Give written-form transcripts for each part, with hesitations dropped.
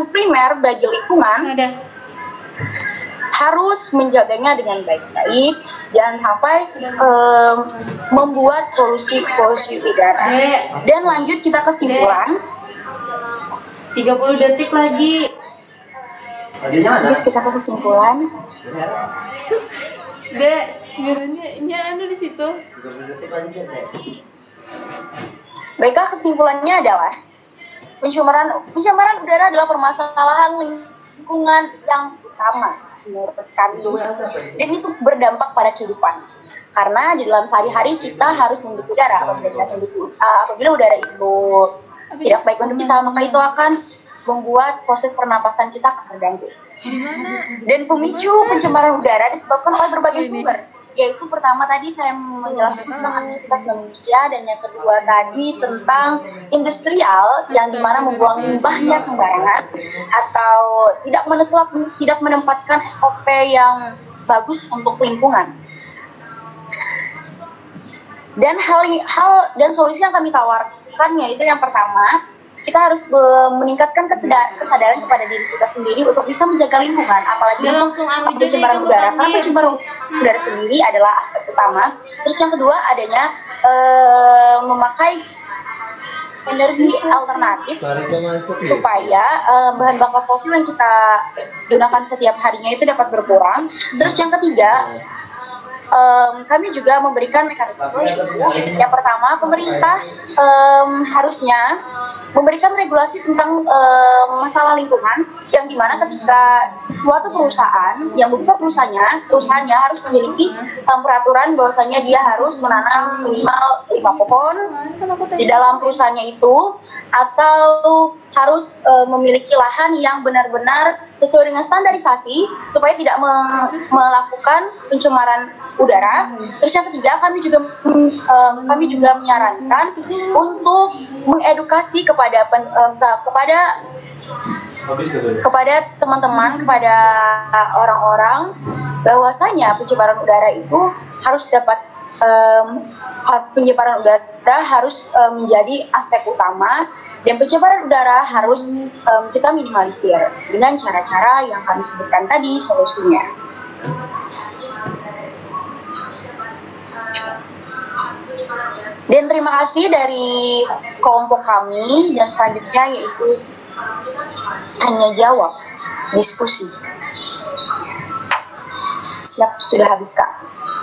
primer bagi lingkungan harus menjaganya dengan baik-baik, jangan sampai membuat polusi udara. Dan lanjut kita kesimpulan. 30 detik lagi. Lanjut kita ke kesimpulan. Dek, gimana anu di situ? Baiklah, kesimpulannya adalah pencemaran udara adalah permasalahan lingkungan yang utama menurut kami, dan itu berdampak pada kehidupan. Karena di dalam sehari-hari kita harus menghirup udara. Apabila udara itu tidak baik untuk kita, maka itu akan membuat proses pernapasan kita terganggu. Dan pemicu pencemaran udara disebabkan oleh berbagai sumber, yaitu pertama tadi saya menjelaskan tentang aktivitas manusia, dan yang kedua tadi tentang industrial yang dimana membuang limbahnya sembarangan atau tidak menempatkan SOP yang bagus untuk lingkungan. Dan dan solusi yang kami tawarkan yaitu yang pertama, kita harus meningkatkan kesadaran kepada diri kita sendiri untuk bisa menjaga lingkungan, apalagi pencemaran udara. Karena pencemaran udara sendiri adalah aspek utama. Terus yang kedua adanya memakai energi alternatif supaya bahan bakar fosil yang kita gunakan setiap harinya itu dapat berkurang. Terus yang ketiga, kami juga memberikan mekanisme. Yang pertama, pemerintah harusnya memberikan regulasi tentang masalah lingkungan, yang dimana ketika suatu perusahaan yang membuka perusahaannya harus memiliki peraturan bahwasanya dia harus menanam minimal 5 pohon di dalam perusahaannya itu, atau harus memiliki lahan yang benar-benar sesuai dengan standarisasi supaya tidak melakukan pencemaran udara. Terus yang ketiga, kami juga menyarankan untuk mengedukasi kepada teman-teman, kepada orang-orang bahwasanya pencemaran udara itu harus menjadi aspek utama, dan pencemaran udara harus kita minimalisir dengan cara-cara yang kami sebutkan tadi solusinya. Dan terima kasih dari kelompok kami, dan selanjutnya yaitu tanya jawab diskusi. Siap, sudah habis Kak.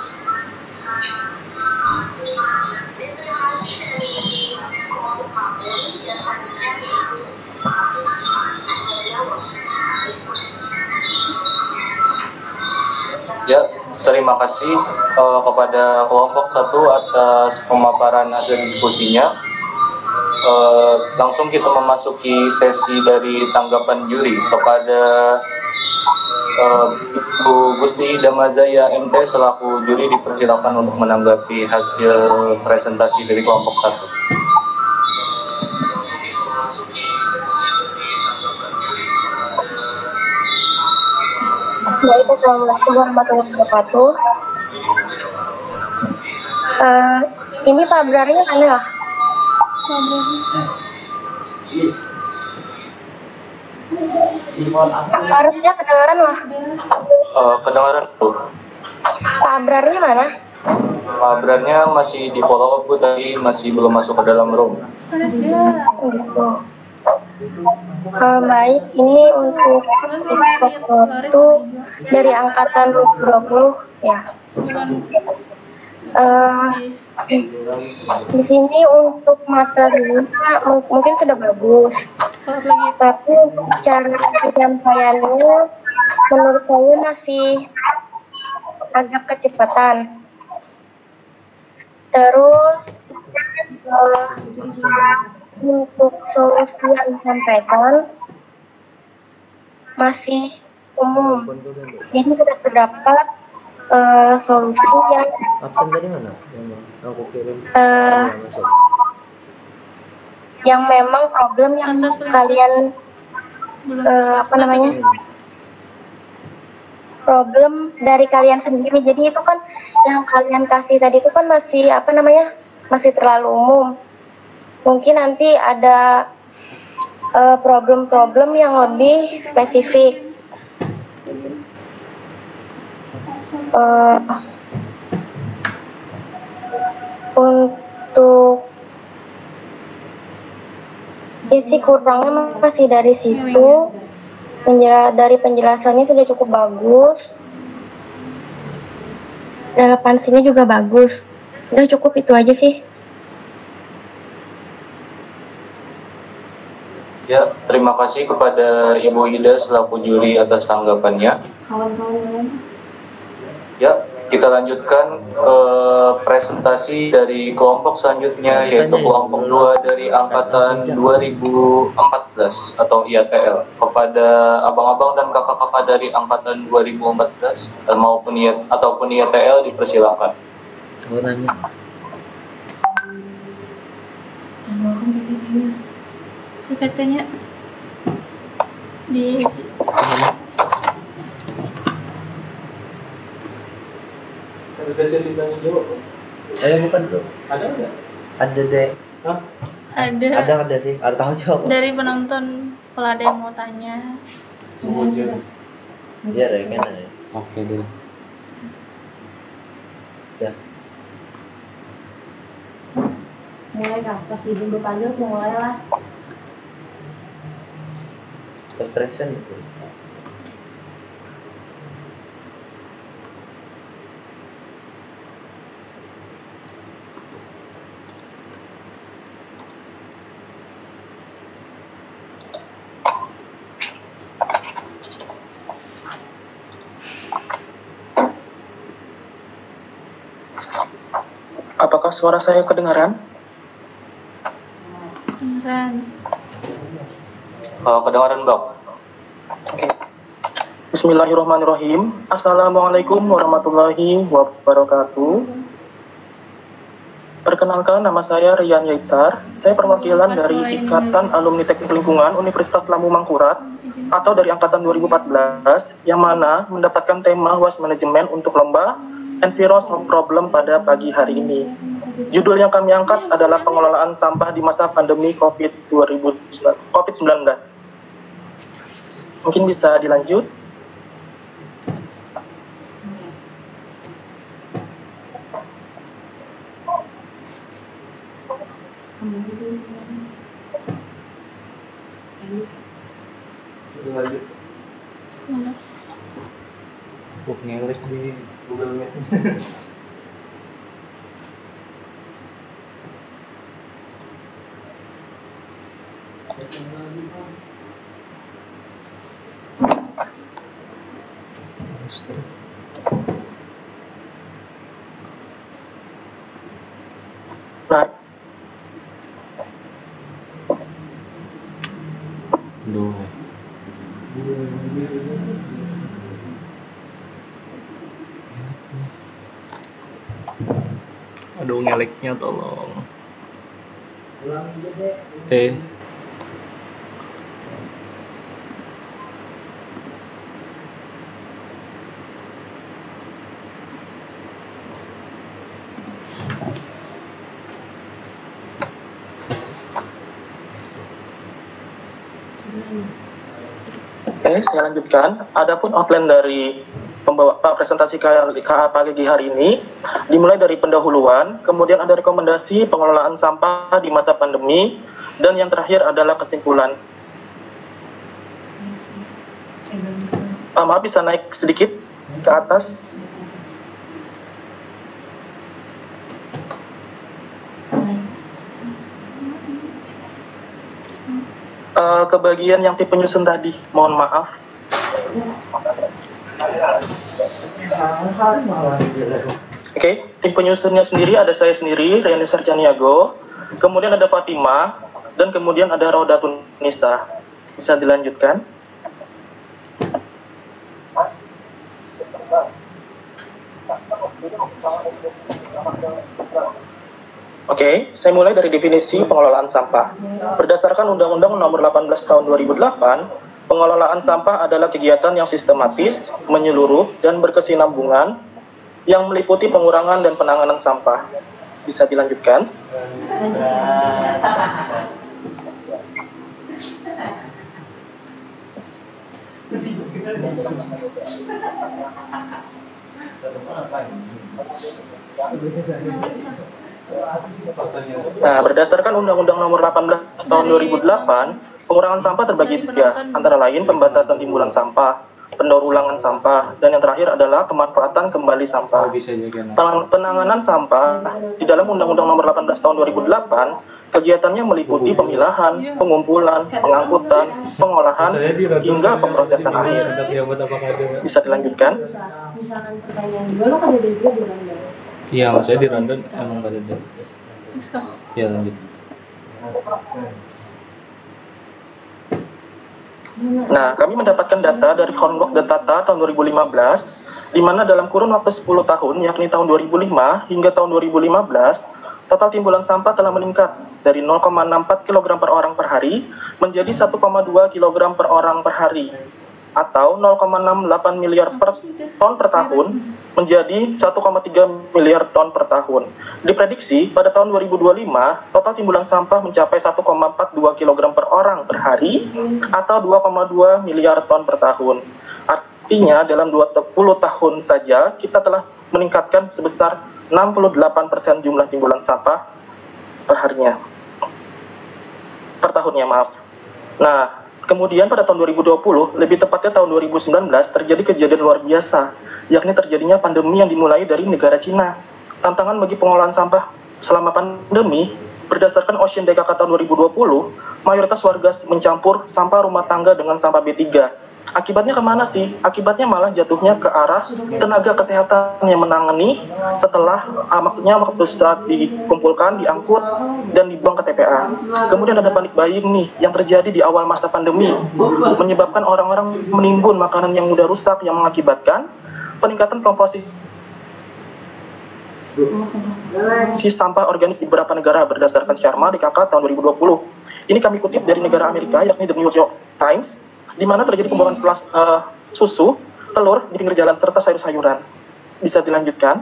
Ya, terima kasih kepada kelompok 1 atas pemaparan hasil diskusinya. Langsung kita memasuki sesi dari tanggapan juri. Kepada Bu Gusti Damazaya MT selaku juri dipersilakan untuk menanggapi hasil presentasi dari kelompok 1. Baik, assalamualaikum warahmatullahi wabarakatuh. Ini Pak Abrarnya kan ya? Harusnya kedengaran lah. Kedengaran Bu. Pak Abrarnya mana? Pak Abrarnya masih di follow up Bu, tadi masih belum masuk ke dalam room. Gitu. Baik, ini untuk waktu dari angkatan 2020 ya. Di sini untuk materinya mungkin sudah bagus, tapi untuk cara penyampaiannya menurut saya masih agak kecepatan. Terus untuk solusi yang disampaikan masih umum, jadi tidak terdapat solusi yang absen tadi mana? Yang aku kirim yang memang problem yang kalian problem dari kalian sendiri. Jadi itu kan yang kalian kasih tadi itu kan masih terlalu umum. Mungkin nanti ada problem-problem yang lebih spesifik. Untuk isi kurangnya masih dari situ. Dari penjelasannya sudah cukup bagus. Relevansinya juga bagus. Udah cukup itu aja sih. Ya, terima kasih kepada Ibu Ida selaku juri atas tanggapannya. Ya, kita lanjutkan presentasi dari kelompok selanjutnya, yaitu kelompok 2 dari angkatan 2014 atau IATL. Kepada abang-abang dan kakak-kakak dari angkatan 2014 maupun IATL dipersilakan. Mau nanya. Katanya di Ada sesi tanya jawab. Bukan bro. Ada nggak? Ada deh. Hah? ada Ada sih. Ada tahu jawab. dari penonton kalau ada yang mau tanya. Iya, pengen aja. Oke deh. Ya. Mulai kak, pas dibentuk panggil mulai lah. Frustration itu. Apakah suara saya kedengaran? Beneran. Kedengaran, Bang? Oke. Bismillahirrahmanirrahim. Assalamualaikum warahmatullahi wabarakatuh. Perkenalkan, nama saya Rian Yaitsar. Saya perwakilan dari Ikatan Alumni Teknik Lingkungan Universitas Lampung Mangkurat atau dari angkatan 2014 yang mana mendapatkan tema Waste Management untuk lomba Enviro Solve Problem pada pagi hari ini. Judul yang kami angkat adalah pengelolaan sampah di masa pandemi COVID-19. Mungkin bisa dilanjut. Ngelek di Google Meet. Nah, Duh. Aduh, ngeleknya tolong. Oke, saya lanjutkan. Adapun outline dari presentasi KA pagi hari ini dimulai dari pendahuluan, kemudian ada rekomendasi pengelolaan sampah di masa pandemi, dan yang terakhir adalah kesimpulan. Maaf, bisa naik sedikit ke atas. Ke bagian yang tipe nyusun tadi, mohon maaf. Oke, tim penyusunnya sendiri ada saya sendiri, Rian Sarjaniago, kemudian ada Fatima, dan kemudian ada Rodatun Nisa. Bisa dilanjutkan. Oke, saya mulai dari definisi pengelolaan sampah. Berdasarkan Undang-Undang Nomor 18 Tahun 2008, pengelolaan sampah adalah kegiatan yang sistematis, menyeluruh, dan berkesinambungan yang meliputi pengurangan dan penanganan sampah. Bisa dilanjutkan. Nah, berdasarkan Undang-Undang Nomor 18 Tahun 2008, pengurangan sampah terbagi tiga, antara lain pembatasan timbulan sampah, pendaur ulangan sampah, dan yang terakhir adalah pemanfaatan kembali sampah. Penanganan sampah di dalam Undang-Undang Nomor 18 Tahun 2008, kegiatannya meliputi pemilahan, pengumpulan, pengangkutan, pengolahan, hingga pemrosesan akhir. Bisa dilanjutkan? Misalkan pertanyaan gue, lo kan ada juga di London. Iya, maksudnya di London emang gak ada. Bisa. Ya lanjut. Nah, kami mendapatkan data dari Convoc Data tahun 2015, di mana dalam kurun waktu 10 tahun, yakni tahun 2005 hingga tahun 2015, total timbulan sampah telah meningkat dari 0,64 kg per orang per hari menjadi 1,2 kg per orang per hari, atau 0,68 miliar ton per tahun menjadi 1,3 miliar ton per tahun. Diprediksi pada tahun 2025, total timbulan sampah mencapai 1,42 kg per orang per hari atau 2,2 miliar ton per tahun. Artinya dalam 20 tahun saja kita telah meningkatkan sebesar 68% jumlah timbulan sampah per harinya. Per tahunnya, maaf. Nah, kemudian pada tahun 2020, lebih tepatnya tahun 2019, terjadi kejadian luar biasa, yakni terjadinya pandemi yang dimulai dari negara Cina. Tantangan bagi pengolahan sampah selama pandemi, berdasarkan Ocean DKK tahun 2020, mayoritas warga mencampur sampah rumah tangga dengan sampah B3. Akibatnya kemana sih? Akibatnya malah jatuhnya ke arah tenaga kesehatan yang menangani setelah, maksudnya waktu saat dikumpulkan, diangkut, dan dibuang ke TPA. Kemudian ada panik buying nih yang terjadi di awal masa pandemi, menyebabkan orang-orang menimbun makanan yang mudah rusak yang mengakibatkan peningkatan komposisi sampah organik di beberapa negara berdasarkan Sharma DKK tahun 2020. Ini kami kutip dari negara Amerika, yakni The New York Times, di mana terjadi pembuangan susu, telur di pinggir jalan, serta sayur-sayuran. Bisa dilanjutkan?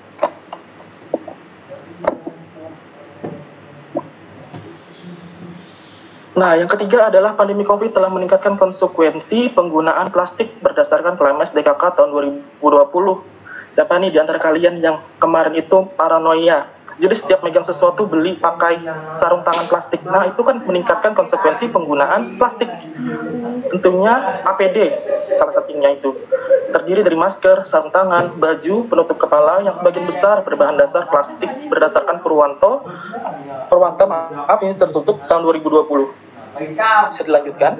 Nah, yang ketiga adalah pandemi COVID telah meningkatkan konsekuensi penggunaan plastik berdasarkan PLMS DKK tahun 2020. Siapa nih di antara kalian yang kemarin itu paranoia? Jadi setiap megang sesuatu beli pakai sarung tangan plastik. Nah, itu kan meningkatkan konsekuensi penggunaan plastik. Tentunya APD salah satunya itu. Terdiri dari masker, sarung tangan, baju, penutup kepala yang sebagian besar berbahan dasar plastik berdasarkan Purwanto maaf ini tertutup tahun 2020. Bisa dilanjutkan?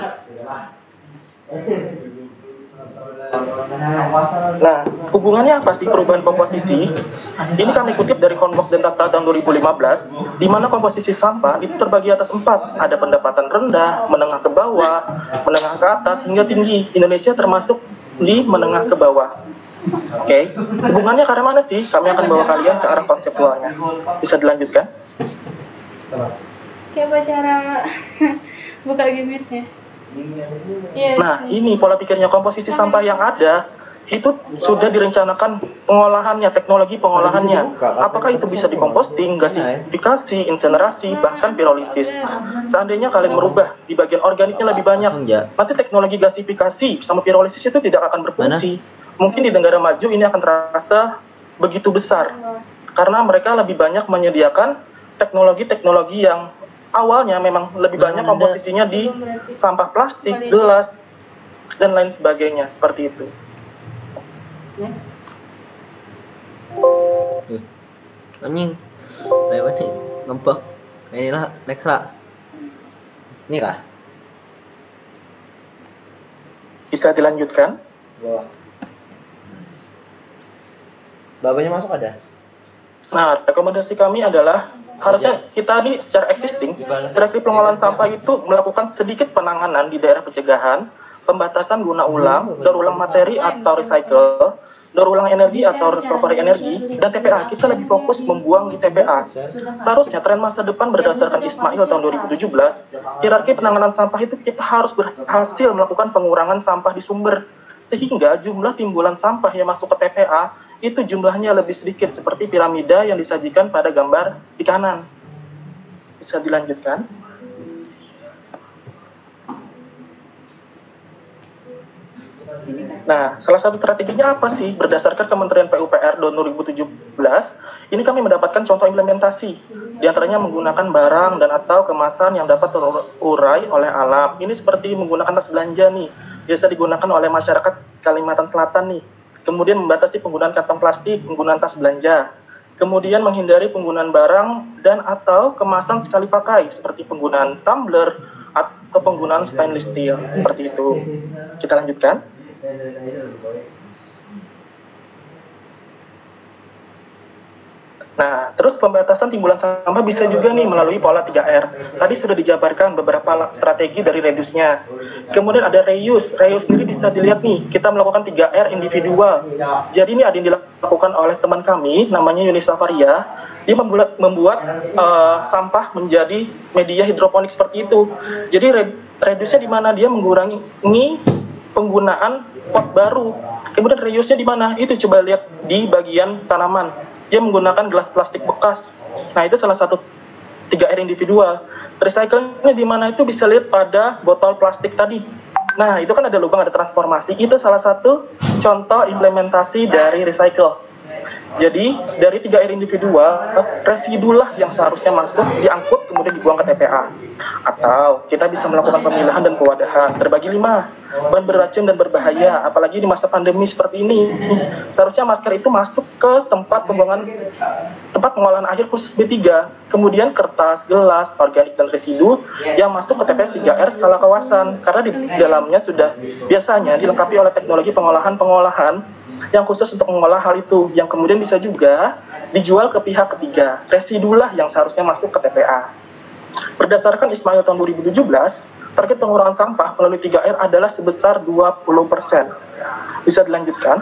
Nah, hubungannya apa sih perubahan komposisi? Ini kami kutip dari Convoc Data tahun 2015, di mana komposisi sampah itu terbagi atas 4. Ada pendapatan rendah, menengah ke bawah, menengah ke atas, hingga tinggi. Indonesia termasuk di menengah ke bawah. Oke, hubungannya ke arah mana sih? Kami akan bawa kalian ke arah konseptualnya. Bisa dilanjutkan? Kayak cara buka gimmicknya. Yes, nah, ini pola pikirnya komposisi sampah yang ada itu sudah direncanakan pengolahannya, teknologi pengolahannya. Apakah itu bisa dikomposting, gasifikasi, insenerasi, bahkan pirolisis. Seandainya kalian merubah di bagian organiknya lebih banyak, nanti teknologi gasifikasi sama pirolisis itu tidak akan berfungsi. Mungkin di negara maju ini akan terasa begitu besar karena mereka lebih banyak menyediakan teknologi-teknologi yang awalnya memang lebih banyak komposisinya di sampah plastik, gelas, dan lain sebagainya, seperti itu. Anjing, lewat nih, ngempek. Inilah, next lah. Ini kah? Bisa dilanjutkan? Bapaknya masuk ada? Nah, rekomendasi kami adalah harusnya kita ini secara existing, Direktur Pengolahan Sampah itu melakukan sedikit penanganan di daerah pencegahan, pembatasan guna ulang, daur ulang materi atau recycle, daur ulang energi atau recovery energi, dan TPA. Kita lebih fokus membuang di TPA. Seharusnya tren masa depan berdasarkan Ismail tahun 2017, hierarki penanganan sampah itu kita harus berhasil melakukan pengurangan sampah di sumber, sehingga jumlah timbulan sampah yang masuk ke TPA itu jumlahnya lebih sedikit seperti piramida yang disajikan pada gambar di kanan. Bisa dilanjutkan? Nah, salah satu strateginya apa sih? Berdasarkan Kementerian PUPR tahun 2017, ini kami mendapatkan contoh implementasi. Di antaranya menggunakan barang dan atau kemasan yang dapat terurai oleh alam. Ini seperti menggunakan tas belanja nih, biasa digunakan oleh masyarakat Kalimantan Selatan nih. Kemudian membatasi penggunaan kantong plastik, penggunaan tas belanja. Kemudian menghindari penggunaan barang dan atau kemasan sekali pakai, seperti penggunaan tumbler atau penggunaan stainless steel, seperti itu. Kita lanjutkan. Nah, terus pembatasan timbulan sampah bisa juga nih melalui pola 3R. Tadi sudah dijabarkan beberapa strategi dari reduce-nya. Kemudian ada reuse. Reuse sendiri bisa dilihat nih, kita melakukan 3R individual. Jadi ini ada yang dilakukan oleh teman kami, namanya Yuni Safaria. Dia membuat sampah menjadi media hidroponik seperti itu. Jadi reduce-nya di mana? Dia mengurangi penggunaan pot baru. Kemudian reuse-nya di mana? Itu coba lihat di bagian tanaman. Dia menggunakan gelas plastik bekas. Nah, itu salah satu 3R individual. Recycle-nya di mana? Itu bisa lihat pada botol plastik tadi. Nah, itu kan ada lubang, ada transformasi. Itu salah satu contoh implementasi dari recycle. Jadi, dari 3R individual, residulah yang seharusnya masuk, diangkut, kemudian dibuang ke TPA. Atau, kita bisa melakukan pemilahan dan pewadahan. Terbagi 5, bahan beracun dan berbahaya, apalagi di masa pandemi seperti ini. Seharusnya masker itu masuk ke tempat pengolahan akhir khusus B3. Kemudian kertas, gelas, organik, dan residu yang masuk ke TPS 3R skala kawasan. Karena di dalamnya sudah biasanya dilengkapi oleh teknologi pengolahan yang khusus untuk mengolah hal itu, yang kemudian bisa juga dijual ke pihak ketiga. Residulah yang seharusnya masuk ke TPA. Berdasarkan Ismail tahun 2017, target pengurangan sampah melalui 3R adalah sebesar 20%. Bisa dilanjutkan.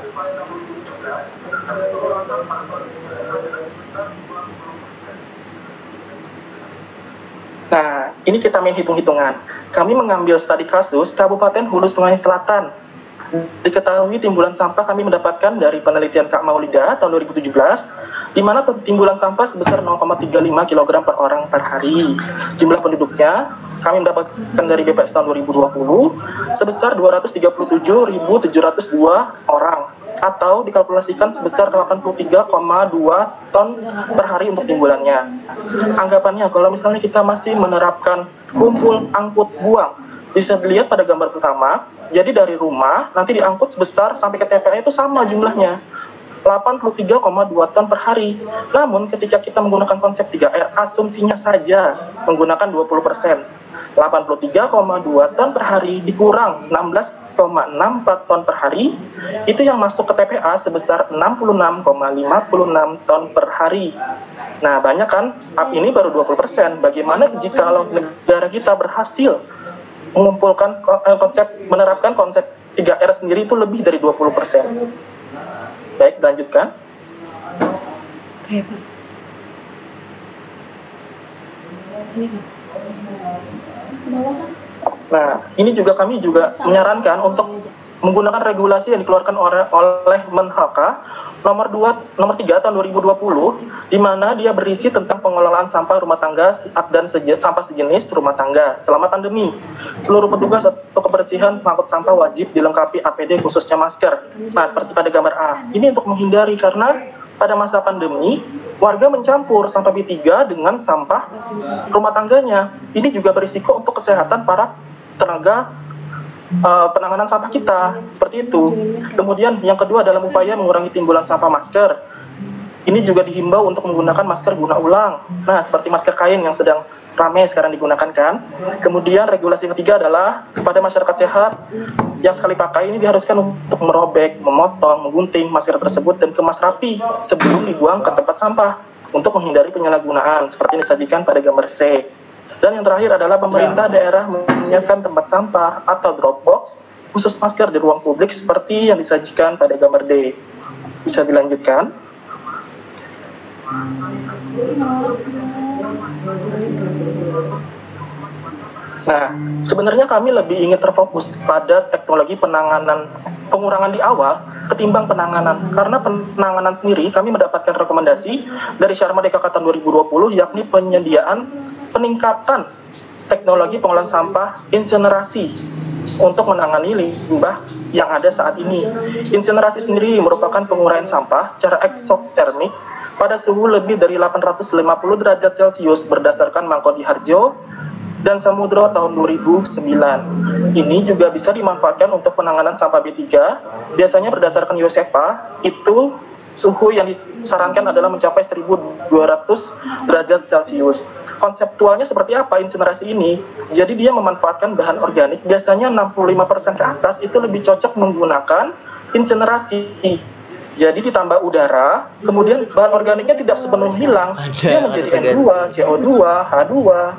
Nah, ini kita main hitung-hitungan. Kami mengambil studi kasus Kabupaten Hulu Sungai Selatan. Diketahui timbulan sampah kami mendapatkan dari penelitian Kak Maulida tahun 2017, di mana timbulan sampah sebesar 0,35 kg per orang per hari. Jumlah penduduknya kami mendapatkan dari BPS tahun 2020 sebesar 237.702 orang, atau dikalkulasikan sebesar 83,2 ton per hari untuk timbulannya. Anggapannya kalau misalnya kita masih menerapkan kumpul, angkut, buang, bisa dilihat pada gambar pertama. Jadi dari rumah nanti diangkut sebesar sampai ke TPA itu sama jumlahnya, 83,2 ton per hari. Namun ketika kita menggunakan konsep 3R, asumsinya saja menggunakan 20%. 83,2 ton per hari dikurang 16,64 ton per hari, itu yang masuk ke TPA sebesar 66,56 ton per hari. Nah, banyak kan? Ini baru 20%. Bagaimana jika negara kita berhasil mengumpulkan menerapkan konsep 3R sendiri itu lebih dari 20%. Baik, lanjutkan. Nah, ini juga kami menyarankan untuk menggunakan regulasi yang dikeluarkan oleh Menhk nomor 3 tahun 2020, di mana dia berisi tentang pengelolaan sampah rumah tangga dan sampah sejenis rumah tangga selama pandemi. Seluruh petugas atau kebersihan pengangkut sampah wajib dilengkapi APD khususnya masker. Nah, seperti pada gambar A. Ini untuk menghindari karena pada masa pandemi warga mencampur sampah B3 dengan sampah rumah tangganya. Ini juga berisiko untuk kesehatan para tenaga penanganan sampah kita, seperti itu. Kemudian yang kedua dalam upaya mengurangi timbulan sampah masker, ini juga dihimbau untuk menggunakan masker guna ulang. Nah, seperti masker kain yang sedang ramai sekarang digunakan kan. Kemudian regulasi ketiga adalah kepada masyarakat sehat yang sekali pakai ini diharuskan untuk merobek, memotong, menggunting masker tersebut dan kemas rapi sebelum dibuang ke tempat sampah untuk menghindari penyalahgunaan, seperti yang disajikan pada gambar C. Dan yang terakhir adalah pemerintah daerah menyiapkan tempat sampah atau drop box khusus masker di ruang publik seperti yang disajikan pada gambar D. Bisa dilanjutkan. Nah, sebenarnya kami lebih ingin terfokus pada teknologi pengurangan di awal ketimbang penanganan. Karena penanganan sendiri kami mendapatkan rekomendasi dari Sharma DKK tahun 2020, yakni peningkatan teknologi pengolahan sampah insinerasi untuk menangani limbah yang ada saat ini. Insinerasi sendiri merupakan penguraian sampah secara eksotermik pada suhu lebih dari 850 derajat Celcius berdasarkan Mangkodi Harjo dan Samudro tahun 2009. Ini juga bisa dimanfaatkan untuk penanganan sampah B3. Biasanya berdasarkan Yosepa, itu suhu yang disarankan adalah mencapai 1200 derajat Celcius. Konseptualnya seperti apa insinerasi ini? Jadi dia memanfaatkan bahan organik, biasanya 65% ke atas itu lebih cocok menggunakan insinerasi. Jadi ditambah udara, kemudian bahan organiknya tidak sepenuhnya hilang, dia menjadi N2, CO2, H2.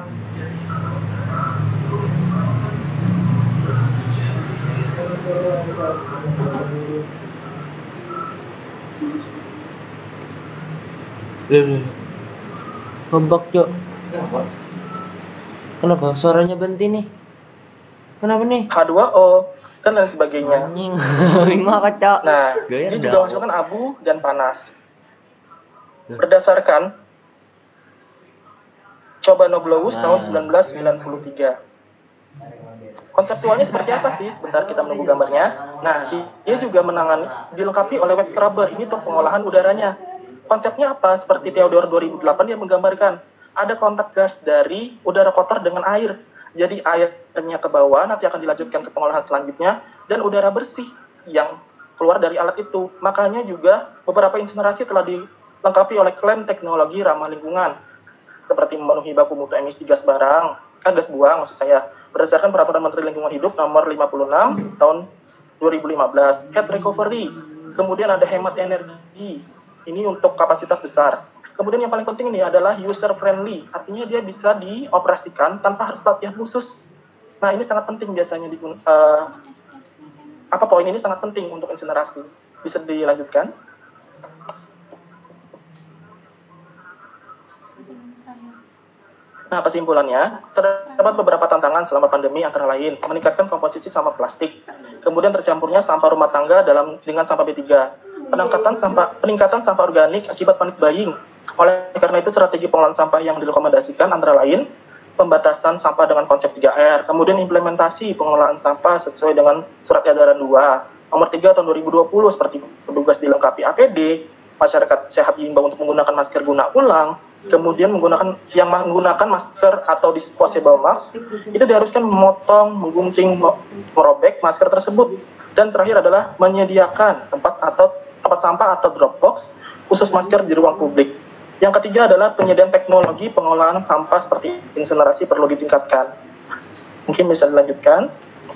Ngebak, Cok. Kenapa? Suaranya berhenti nih. Kenapa nih? H2O dan lain sebagainya. Anjing. Bingung kacau. Nah, Gaya dia dah. juga menghasilkan abu dan panas. Berdasarkan Coba Noblows tahun 1993. Konseptualnya seperti apa sih? Sebentar kita menunggu gambarnya. Nah, dia juga dilengkapi oleh wet scrubber. Ini untuk pengolahan udaranya. Konsepnya apa? Seperti Theodore 2008 yang menggambarkan. Ada kontak gas dari udara kotor dengan air. Jadi airnya ke bawah, nanti akan dilanjutkan ke pengolahan selanjutnya. Dan udara bersih yang keluar dari alat itu. Makanya juga beberapa insinerasi telah dilengkapi oleh klaim teknologi ramah lingkungan. Seperti memenuhi baku mutu emisi gas buang maksud saya. Berdasarkan Peraturan Menteri Lingkungan Hidup nomor 56 tahun 2015. Cat recovery. Kemudian ada hemat energi. Ini untuk kapasitas besar. Kemudian yang paling penting ini adalah user friendly. Artinya dia bisa dioperasikan tanpa harus pelatihan khusus. Nah, ini sangat penting biasanya poin ini sangat penting untuk insinerasi. Bisa dilanjutkan? Nah, kesimpulannya, terdapat beberapa tantangan selama pandemi antara lain meningkatkan komposisi sampah plastik, kemudian tercampurnya sampah rumah tangga dengan sampah B3, peningkatan sampah organik akibat panic buying. Oleh karena itu, strategi pengolahan sampah yang direkomendasikan antara lain pembatasan sampah dengan konsep 3R, kemudian implementasi pengelolaan sampah sesuai dengan Surat Edaran 2 nomor 3 tahun 2020 seperti petugas dilengkapi APD, masyarakat sehat diimbau untuk menggunakan masker guna ulang, kemudian menggunakan masker atau disposable mask itu diharuskan memotong, menggunting, merobek masker tersebut. Dan terakhir adalah menyediakan tempat sampah atau drop box khusus masker di ruang publik. Yang ketiga adalah penyediaan teknologi pengolahan sampah seperti insinerasi perlu ditingkatkan. Mungkin bisa dilanjutkan.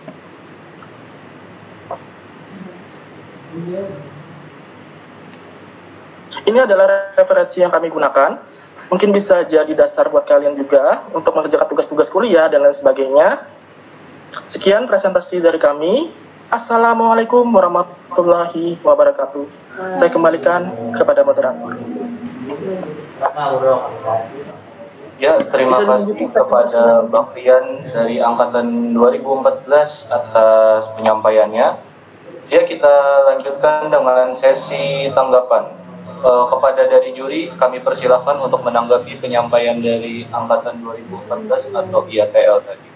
Ini adalah referensi yang kami gunakan. Mungkin bisa jadi dasar buat kalian juga untuk mengerjakan tugas-tugas kuliah dan lain sebagainya. Sekian presentasi dari kami. Assalamualaikum warahmatullahi wabarakatuh. Saya kembalikan kepada moderator. Ya, terima kasih kepada Bang Rian dari Angkatan 2014 atas penyampaiannya. Ya, kita lanjutkan dengan sesi tanggapan. Kepada dari juri, kami persilahkan untuk menanggapi penyampaian dari Angkatan 2014 atau IATL tadi.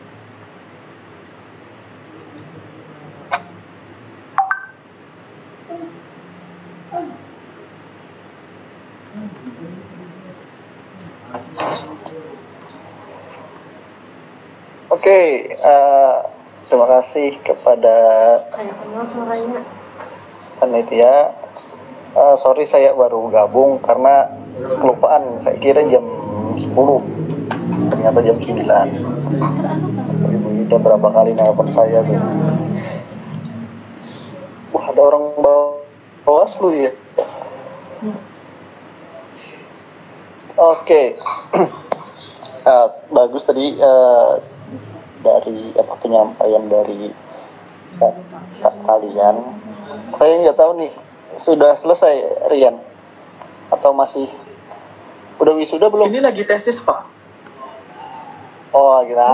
Oke, terima kasih kepada panitia. Sorry saya baru gabung karena kelupaan, saya kira jam 10 ternyata jam 9. Udah berapa kali nelpon saya tuh. Wah, ada orang Bawaslu ya. Oke. Bagus tadi dari penyampaian dari kalian. Saya nggak tahu nih, sudah selesai Rian atau masih udah wisuda belum? Ini lagi tesis, Pak. Oh, gila.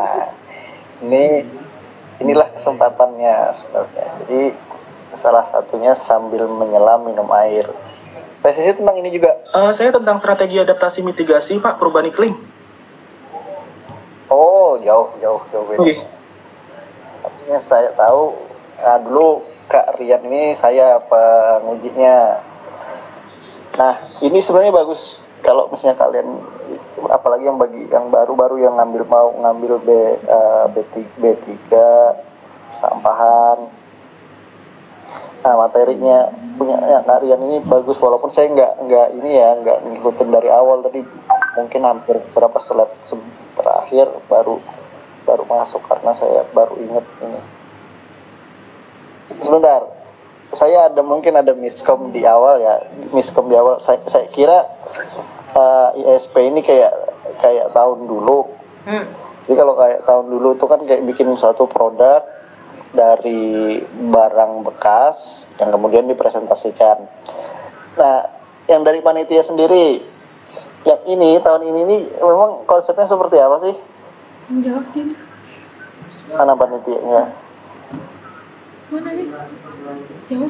Inilah kesempatannya sebenarnya. Jadi salah satunya sambil menyelam minum air. Tesisnya tentang ini juga. Saya tentang strategi adaptasi mitigasi, Pak, perubahan iklim. Oh, Oh, jauh beda. Artinya saya tahu, dulu Kak Rian ini saya pengujinya. Nah, ini sebenarnya bagus kalau misalnya kalian, apalagi yang bagi yang baru-baru yang mau ngambil B3 sampahan. Nah, materinya punya Kak Rian ini bagus, walaupun saya nggak ngikutin dari awal tadi, mungkin hampir berapa slide terakhir baru masuk karena saya baru inget ini. Sebentar, saya mungkin ada miskom di awal ya. Saya kira ISP ini kayak tahun dulu. Jadi kalau kayak tahun dulu tuh kan kayak bikin suatu produk dari barang bekas yang kemudian dipresentasikan. Nah, yang dari panitia sendiri, yang ini tahun ini nih memang konsepnya seperti apa sih? Menjawab ini. Mana panitianya? Mana nih? Jawab.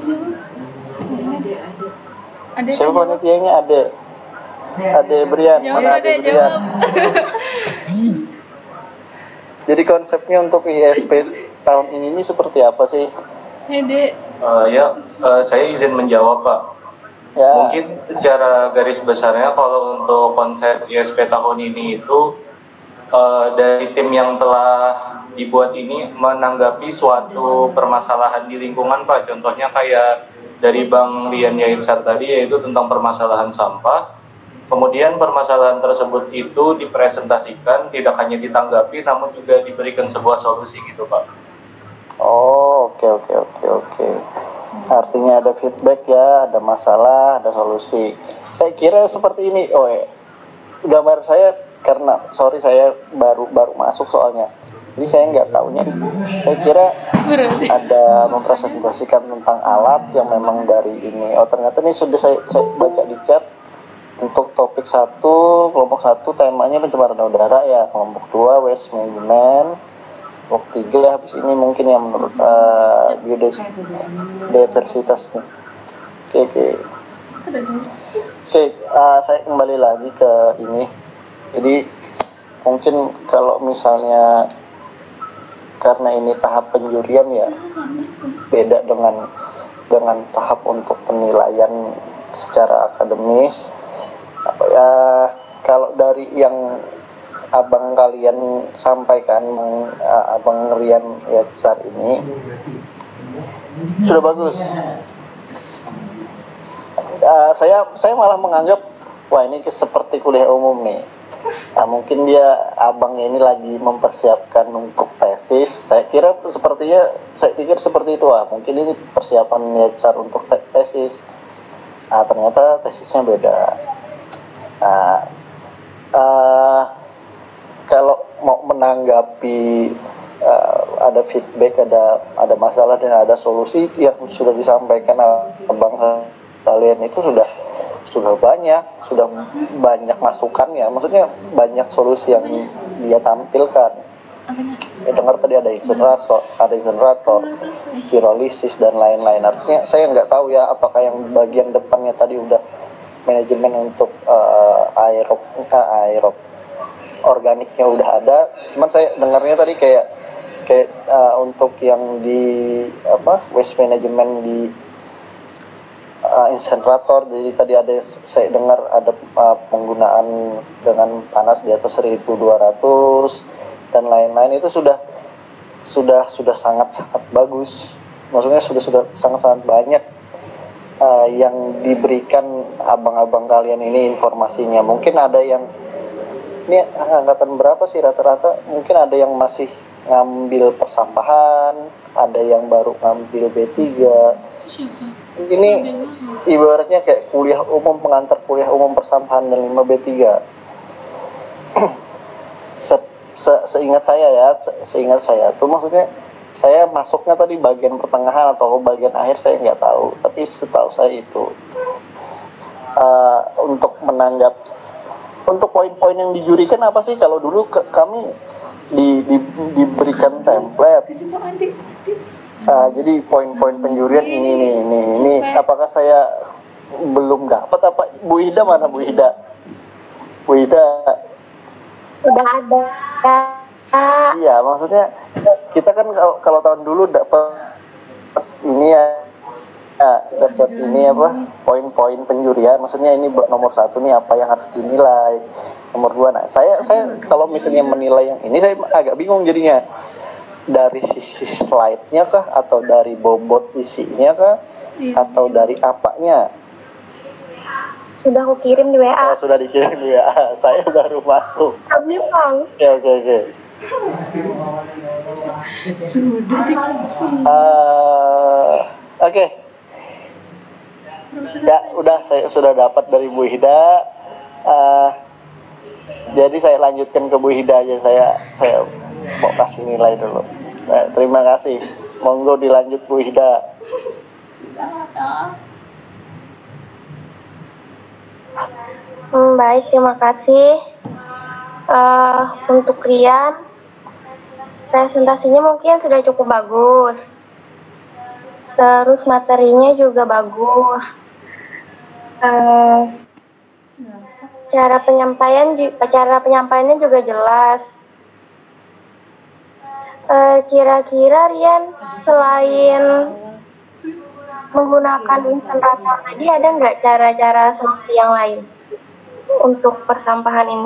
Ada. Siapa panitianya? Ada Brian. Mana ada Brian? Jadi konsepnya untuk ISP tahun ini seperti apa sih? Dek. Saya izin menjawab, Pak. Ya. Mungkin secara garis besarnya kalau untuk konsep ISP tahun ini itu dari tim yang telah dibuat ini menanggapi suatu permasalahan di lingkungan, Pak. Contohnya kayak dari Bang Rian Yaitsar tadi, yaitu tentang permasalahan sampah. Kemudian permasalahan tersebut itu dipresentasikan, tidak hanya ditanggapi, namun juga diberikan sebuah solusi gitu, Pak. Oh, oke. Artinya ada feedback ya, ada masalah, ada solusi. Saya kira seperti ini. Gambar saya karena saya baru masuk soalnya. Jadi saya nggak tahunya. Saya kira ada mempresentasikan tentang alat yang memang dari ini. Oh, ternyata ini sudah saya baca di chat. Untuk topik 1, kelompok 1 temanya pencemaran udara ya, kelompok 2 waste management, kelompok 3 habis ini mungkin yang menurut biodiversitas. Oke. Saya kembali lagi ke ini. Jadi mungkin kalau misalnya karena ini tahap penjurian ya beda dengan tahap untuk penilaian secara akademis. Kalau dari yang abang kalian sampaikan, abang Rian Yaitsar ini sudah bagus. Saya malah menganggap wah ini seperti kuliah umum nih. Nah, mungkin abang ini lagi mempersiapkan untuk tesis. Saya pikir seperti itu. Mungkin ini persiapan Yaitsar untuk tesis. Nah, ternyata tesisnya beda. Nah, kalau mau menanggapi ada feedback, ada masalah dan ada solusi yang sudah disampaikan abang kalian itu sudah banyak masukannya. Maksudnya banyak solusi yang dia tampilkan. Saya dengar tadi ada insenerator, pirolisis dan lain-lain. Artinya saya nggak tahu ya apakah yang bagian depannya tadi udah manajemen untuk aerob organiknya udah ada, cuman saya dengarnya tadi kayak untuk yang di waste management di insenerator. Jadi tadi saya dengar ada penggunaan dengan panas di atas 1200 dan lain-lain. Itu sudah sangat bagus. Maksudnya sudah sangat banyak yang diberikan abang-abang kalian ini informasinya. Mungkin ada yang ini angkatan berapa sih rata-rata? Mungkin ada yang masih ngambil persampahan, ada yang baru ngambil B3. Ini ibaratnya kayak pengantar kuliah umum persampahan dan 5 B3. Seingat saya tuh, maksudnya saya masuknya tadi bagian pertengahan atau bagian akhir saya nggak tahu, tapi setahu saya itu untuk poin-poin yang dijurikan apa sih? Kalau dulu kami diberikan template. Jadi poin-poin penjurian ini apakah saya belum dapat apa? Bu Ida mana Bu Ida? Udah ada iya, maksudnya kita kan kalau tahun dulu dapat ini ya, dapat ini apa poin-poin penjurian, maksudnya ini nomor 1 nih apa yang harus dinilai, nomor 2. Nah saya kalau misalnya menilai yang ini saya agak bingung jadinya, dari sisi slide-nya kah, atau dari bobot isinya kah, atau dari apanya? Sudah aku kirim di WA. Oh, sudah dikirim di WA. Saya baru masuk. Kami Bang. Oke. Sudah dikirim. Oke. Ya, udah saya sudah dapat dari Bu Hida. Jadi saya lanjutkan ke Bu Hida aja, saya mau kasih nilai dulu. Nah, terima kasih. Monggo dilanjut Bu Hida. Baik, terima kasih. Untuk Rian, presentasinya mungkin sudah cukup bagus. Terus materinya juga bagus. Cara penyampaiannya juga jelas. Kira-kira Rian selain menggunakan insenerator tadi, ada nggak cara-cara solusi yang lain untuk persampahan ini?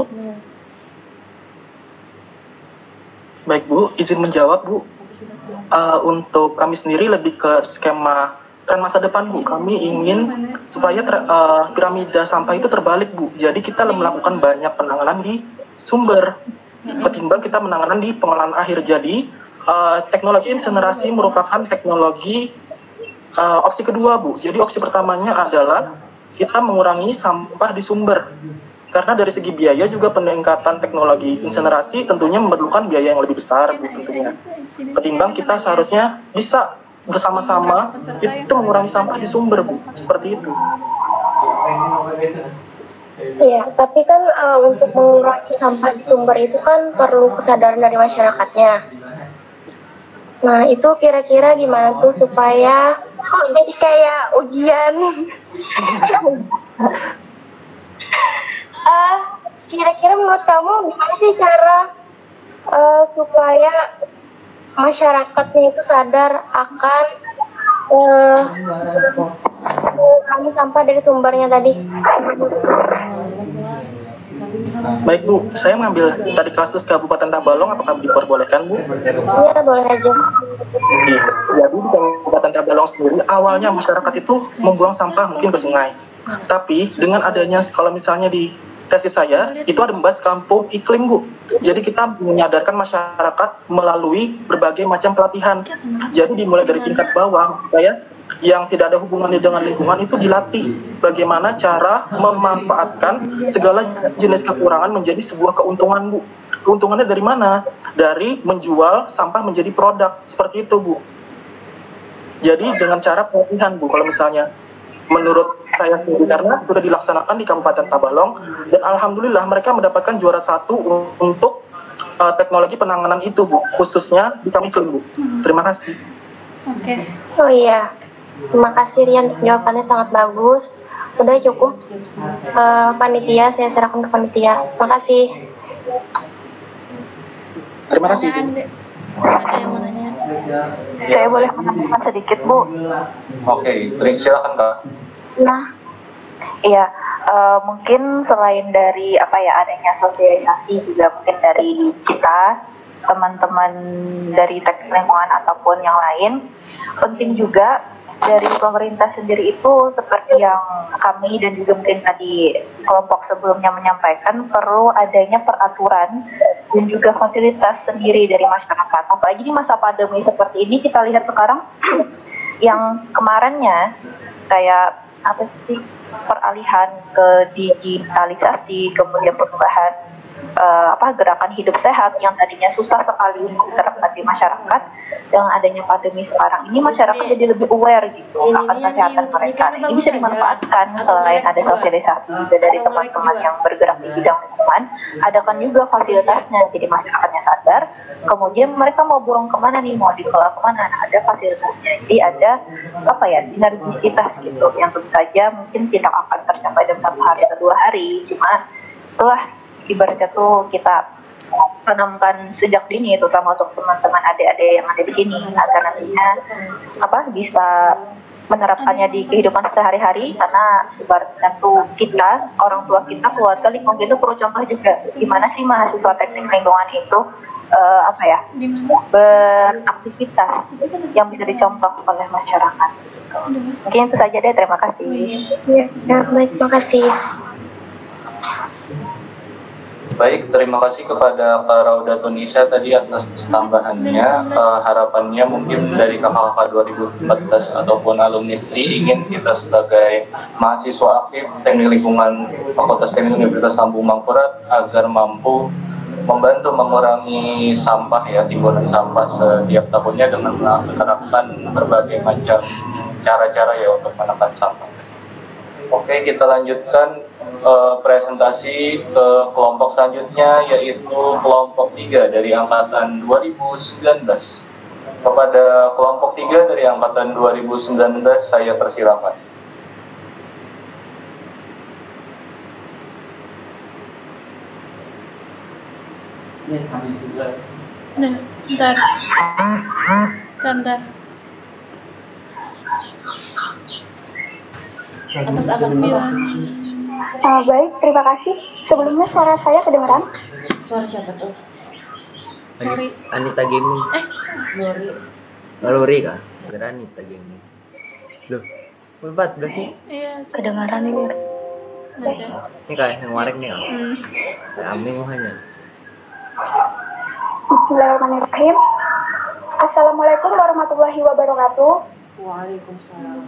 Baik Bu, izin menjawab Bu. Untuk kami sendiri lebih ke skema kan masa depan Bu. Kami ingin supaya piramida sampah itu terbalik Bu. Jadi kita melakukan banyak penanganan di sumber ketimbang kita menanganan di pengolahan akhir. Jadi teknologi insenerasi merupakan teknologi opsi kedua Bu. Jadi opsi pertamanya adalah kita mengurangi sampah di sumber. Karena dari segi biaya juga peningkatan teknologi insenerasi tentunya memerlukan biaya yang lebih besar Bu, tentunya. Ketimbang kita seharusnya bisa bersama-sama itu mengurangi sampah di sumber Bu. Seperti itu. Iya, tapi kan untuk mengurangi sampah di sumber itu kan perlu kesadaran dari masyarakatnya. Nah, itu kira-kira gimana tuh supaya jadi kayak ujian? Kira-kira menurut kamu gimana sih cara supaya masyarakatnya itu sadar akan mengurangi sampah dari sumbernya tadi? Baik Bu, saya mengambil tadi kasus Kabupaten Tabalong, apakah diperbolehkan Bu? Iya, boleh aja. Jadi di Kabupaten Tabalong sendiri awalnya masyarakat itu membuang sampah mungkin ke sungai. Tapi dengan adanya kalau misalnya di tesis saya itu ada membahas kampung iklim Bu. Jadi kita menyadarkan masyarakat melalui berbagai macam pelatihan. Jadi dimulai dari tingkat bawah supaya yang tidak ada hubungannya dengan lingkungan itu dilatih bagaimana cara memanfaatkan segala jenis kekurangan menjadi sebuah keuntungan Bu. Keuntungannya dari mana? Dari menjual sampah menjadi produk, seperti itu Bu. Jadi dengan cara pelatihan Bu, kalau misalnya menurut saya sendiri, karena sudah dilaksanakan di Kabupaten Tabalong dan alhamdulillah mereka mendapatkan juara 1 untuk teknologi penanganan itu Bu, khususnya di kami iklim Bu. Terima kasih. Oke. Oh iya, terima kasih Rian, jawabannya sangat bagus. Udah cukup. Panitia, saya serahkan ke panitia. Terima kasih. Terima kasih. Ada yang mau nanya? Saya boleh menambahkan sedikit Bu? Oke, silakan Kak. Nah, Iya, mungkin selain dari adanya sosialisasi juga mungkin dari kita, teman-teman dari teknik lingkungan ataupun yang lain, penting juga dari pemerintah sendiri itu seperti yang kami dan juga mungkin tadi kelompok sebelumnya menyampaikan, perlu adanya peraturan dan juga fasilitas sendiri dari masyarakat. Apalagi di masa pandemi seperti ini, kita lihat sekarang yang kemarinnya kayak peralihan ke digitalisasi, kemudian perubahan gerakan hidup sehat yang tadinya susah sekali untuk diterapkan di masyarakat. Dengan adanya pandemi sekarang ini, masyarakat jadi lebih aware gitu akan kesehatan mereka. Ini bisa dimanfaatkan selain ada sosialisasi juga dari teman-teman yang bergerak di bidang lingkungan, adakan juga fasilitasnya jadi masyarakatnya sadar. Kemudian mereka mau buang kemana nih, mau dikelola kemana, nah, ada fasilitasnya. Jadi ada sinergisitas gitu yang tentu saja mungkin tidak akan tercapai dalam 1 hari atau 2 hari, cuma itulah ibaratnya tuh kita tanamkan sejak dini, terutama untuk teman-teman adik-adik yang ada di sini, agar nantinya bisa menerapkannya di kehidupan sehari-hari. Karena ibaratnya tuh kita, orang tua kita, keluarga, lingkungan itu perlu contoh juga gimana sih mahasiswa teknik lingkungan itu beraktivitas yang bisa dicontoh oleh masyarakat. Mungkin itu saja deh, terima kasih. Ya, baik, terima kasih. Baik, terima kasih kepada Kak Rauda Tunisa tadi atas tambahannya. Harapannya mungkin dari kakak-kakak 2014 ataupun alumni TRI ingin kita sebagai mahasiswa aktif teknik lingkungan Fakultas Teknik Universitas Lambung Mangkurat agar mampu membantu mengurangi sampah ya, timbunan sampah setiap tahunnya dengan menerapkan berbagai macam cara-cara ya untuk menekan sampah. Oke, kita lanjutkan presentasi ke kelompok selanjutnya, yaitu kelompok 3 dari angkatan 2019. Kepada kelompok 3 dari angkatan 2019 saya persilakan. Nah, bentar. Atas Baik, terima kasih. Sebelumnya suara saya kedengaran? Suara siapa tuh? Anita Gaming. Lori. Lori kah? Kira Anita Gaming. Loh, 14 sih? Iya, Kedengaran ini. Ini kayak yang warek nih, kayak Aming hanya. Bismillahirrahmanirrahim. Assalamualaikum warahmatullahi wabarakatuh. Waalaikumsalam.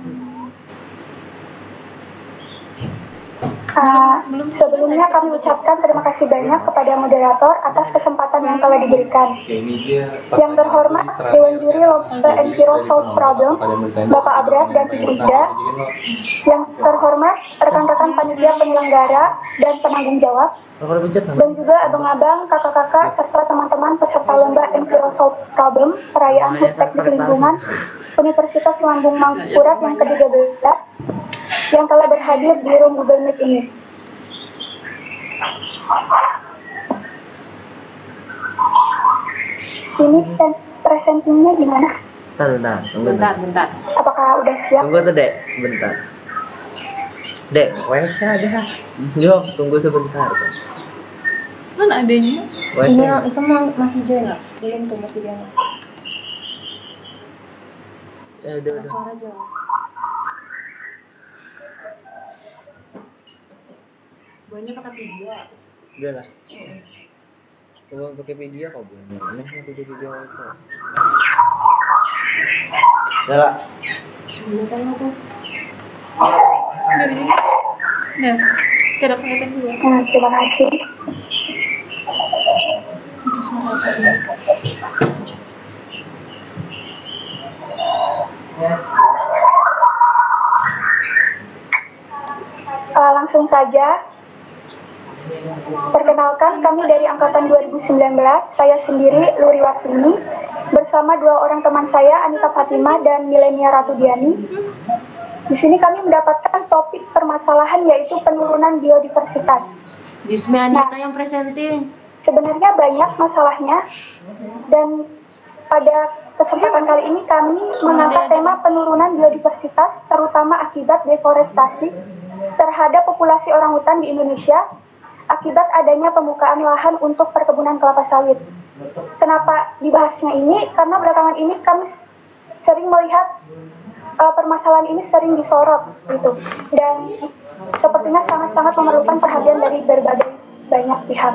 Sebelumnya kami ucapkan terima kasih banyak kepada moderator atas kesempatan yang telah diberikan. Yang terhormat Dewan Juri Lobster and Zero Solve Problem, Bapak Abrar dan Ibu Ida. Yang terhormat rekan-rekan panitia penyelenggara dan penanggung jawab. Dan juga abang-abang, kakak-kakak, serta teman-teman peserta lomba Enviro Solve Problem perayaan HUT Teknik Lingkungan Universitas Lambung Mangkurat yang ke-13 yang telah berhadir di room Google Meet ini. Ini presentasinya gimana? Bentar. Apakah udah siap? Tunggu tuh, Dek, sebentar. Dek, WC ada. Yo, tunggu sebentar. Kan adanya. Iya, itu masih join nggak? Belum tuh, masih join. Ya udah. Suara jauh. Buahnya pakai video. Udah lah. Coba pakai video kok belum. Ini video itu. Udah lah. Sebentar tuh. Nah, kira kelihatan juga. Terima kasih. Itu suara apa? Langsung saja. Perkenalkan, kami dari angkatan 2019, saya sendiri Luri Warsini, bersama dua orang teman saya, Anita Fatima dan Milenia Ratudiani. Di sini kami mendapatkan topik permasalahan yaitu penurunan biodiversitas. Bismillah, Anita yang presenting. Sebenarnya banyak masalahnya, dan pada kesempatan kali ini kami mengangkat tema penurunan biodiversitas, terutama akibat deforestasi terhadap populasi orangutan di Indonesia akibat adanya pembukaan lahan untuk perkebunan kelapa sawit. Kenapa dibahasnya ini? Karena belakangan ini kami sering melihat permasalahan ini sering disorot gitu, dan sepertinya sangat-sangat memerlukan perhatian dari berbagai banyak pihak.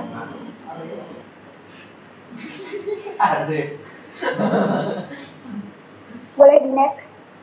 Boleh di next.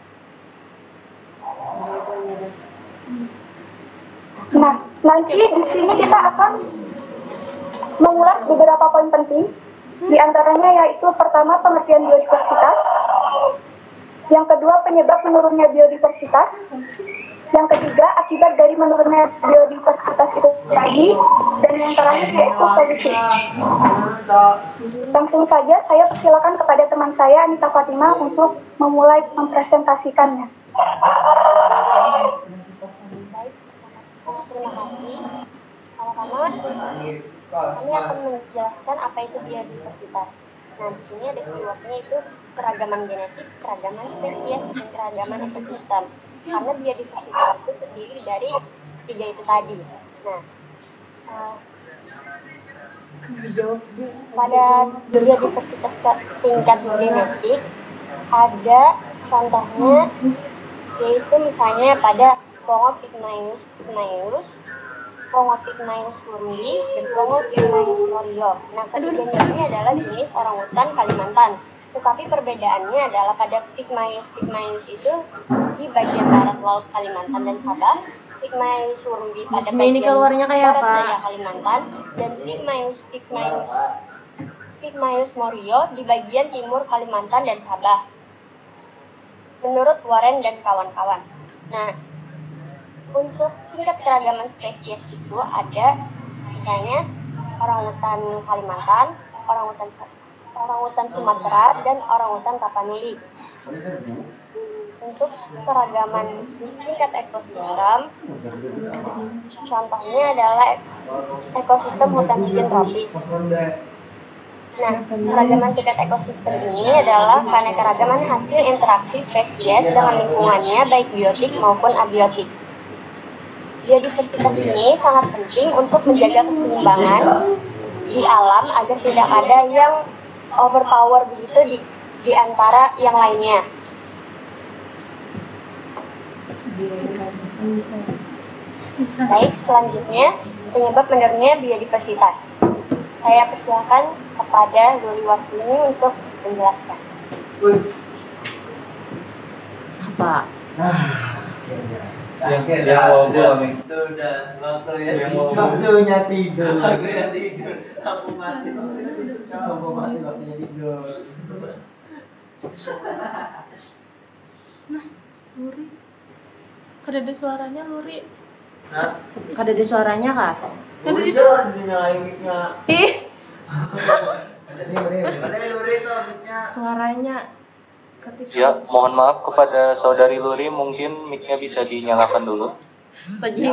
Nah, nanti di sini kita akan mengulas beberapa poin penting. Di antaranya yaitu pertama pengertian biodiversitas, yang kedua penyebab menurunnya biodiversitas, yang ketiga akibat dari menurunnya biodiversitas itu tadi, dan yang terakhir yaitu solusi. Langsung saja saya persilakan kepada teman saya Anita Fatima untuk memulai mempresentasikannya. Terima kasih. Pertama-tama kami akan menjelaskan apa itu biodiversitas. Nah, di sini ada keywordnya itu keragaman genetik, keragaman spesies, dan keragaman ekosistem. Karena biodiversitas itu terdiri dari 3 itu tadi. Nah, pada biodiversitas tingkat genetik ada contohnya, yaitu misalnya pada Pongo pygmaeus, Pongo pygmaeus burundy, dan Pongo pygmaeus morio. Nah, ketiganya ini adalah jenis orangutan Kalimantan. Tetapi perbedaannya adalah pada pygmaeus itu di bagian barat laut Kalimantan dan Sabah, Pygmaeus burundy pada bagian keluarnya kayak barat apa? daya Kalimantan, dan Pygmaeus morio di bagian timur Kalimantan dan Sabah. Menurut Warren dan kawan-kawan. Nah, untuk tingkat keragaman spesies itu ada misalnya orangutan Kalimantan, orangutan Sumatera, dan orangutan Tapanuli. Untuk keragaman tingkat ekosistem, contohnya adalah ekosistem hutan dingin tropis. Nah, keragaman tingkat ekosistem ini adalah keanekaragaman hasil interaksi spesies dengan lingkungannya, baik biotik maupun abiotik. Biodiversitas ini sangat penting untuk menjaga keseimbangan di alam agar tidak ada yang overpower begitu di antara yang lainnya. Baik, selanjutnya penyebab menurunnya biodiversitas. Saya persilakan kepada Luri Wartini untuk menjelaskan. Apa? Yang ngobrol nih. Sudah waktunya tidur. Aku mati. Waktunya tidur. Nah, Luri. Kada ada suaranya, Luri. Nah, Kada ada suaranya kah? tidur dinyalain mic-nya. Ih, Suaranya ketika Ya, mohon maaf kepada saudari Luri, mungkin mic-nya bisa dinyalakan dulu. tajing.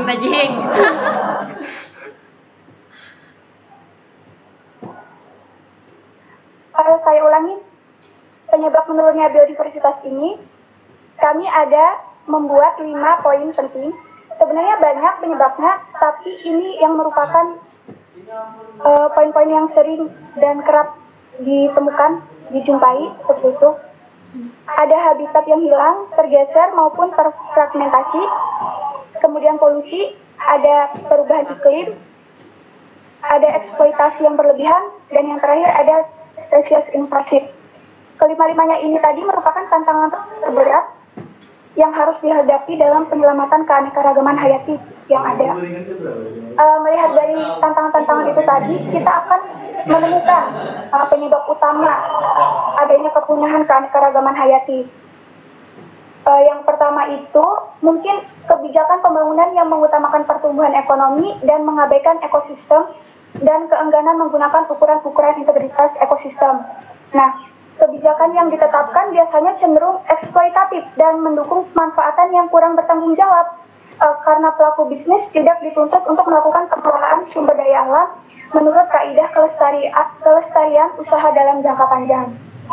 Saya ulangi, penyebab menurunnya biodiversitas ini, kami ada membuat 5 poin penting. Sebenarnya banyak penyebabnya, tapi ini yang merupakan poin-poin yang sering dan kerap ditemukan, dijumpai seperti itu. Ada habitat yang hilang, tergeser maupun terfragmentasi, kemudian polusi, ada perubahan iklim, ada eksploitasi yang berlebihan, dan yang terakhir ada spesies invasif. Kelima-limanya ini tadi merupakan tantangan terberat yang harus dihadapi dalam penyelamatan keanekaragaman hayati yang ada. Melihat dari tantangan-tantangan itu tadi, kita akan menemukan penyebab utama adanya kepunahan keanekaragaman hayati. Yang pertama itu mungkin kebijakan pembangunan yang mengutamakan pertumbuhan ekonomi dan mengabaikan ekosistem dan keengganan menggunakan ukuran-ukuran integritas ekosistem. Nah, kebijakan yang ditetapkan biasanya cenderung eksploitatif dan mendukung pemanfaatan yang kurang bertanggung jawab karena pelaku bisnis tidak dituntut untuk melakukan pengelolaan sumber daya alam menurut kaidah kelestarian usaha dalam jangka panjang.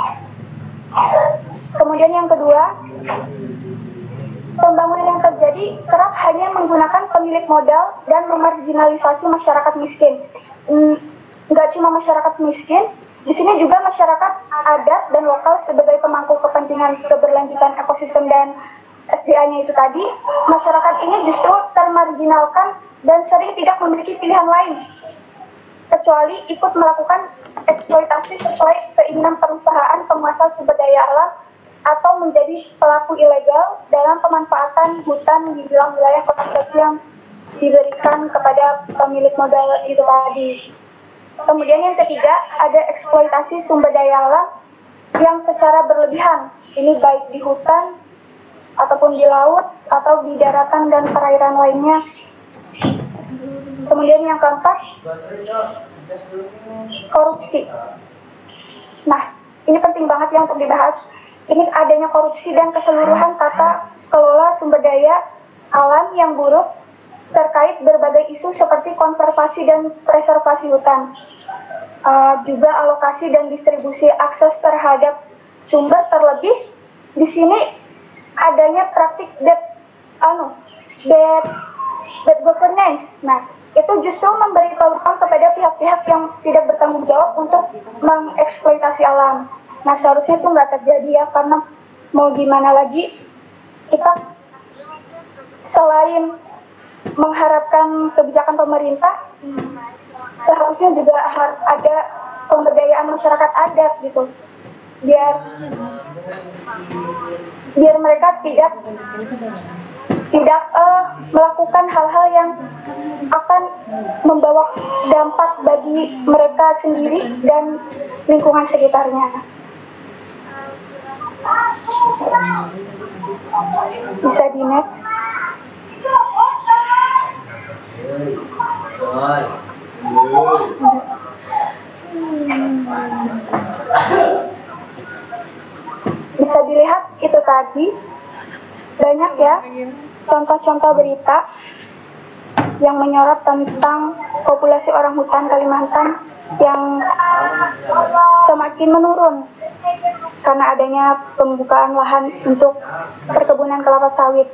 Kemudian yang kedua, pembangunan yang terjadi kerap hanya menggunakan pemilik modal dan memarginalisasi masyarakat miskin. Nggak cuma masyarakat miskin, di sini juga masyarakat adat dan lokal sebagai pemangku kepentingan keberlanjutan ekosistem dan SDA-nya itu tadi, masyarakat ini justru termarginalkan dan sering tidak memiliki pilihan lain, kecuali ikut melakukan eksploitasi sesuai keinginan perusahaan penguasa sumber daya alam atau menjadi pelaku ilegal dalam pemanfaatan hutan di dalam wilayah konservasi yang diberikan kepada pemilik modal itu tadi. Kemudian yang ketiga, ada eksploitasi sumber daya alam yang secara berlebihan. Ini baik di hutan, ataupun di laut, atau di daratan dan perairan lainnya. Kemudian yang keempat, korupsi. Nah, ini penting banget ya untuk dibahas. Ini adanya korupsi dan keseluruhan tata kelola sumber daya alam yang buruk terkait berbagai isu seperti konservasi dan preservasi hutan. Juga alokasi dan distribusi akses terhadap sumber, terlebih di sini adanya praktik bad governance. Nah, itu justru memberi peluang kepada pihak-pihak yang tidak bertanggung jawab untuk mengeksploitasi alam. Nah, seharusnya itu nggak terjadi ya, karena mau gimana lagi, kita selain mengharapkan kebijakan pemerintah, seharusnya juga harus ada pemberdayaan masyarakat adat gitu, biar mereka tidak melakukan hal-hal yang akan membawa dampak bagi mereka sendiri dan lingkungan sekitarnya. Bisa di next. Bisa dilihat itu tadi banyak ya contoh-contoh berita yang menyorot tentang populasi orang hutan Kalimantan yang semakin menurun karena adanya pembukaan lahan untuk perkebunan kelapa sawit.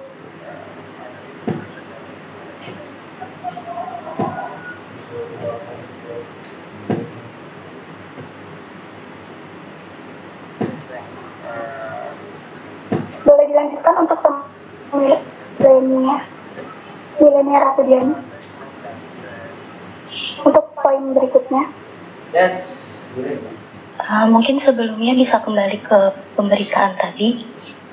Boleh dilanjutkan untuk pemilik Milenia Ratudiani untuk poin berikutnya. Yes. Mungkin sebelumnya bisa kembali ke pemberitaan tadi.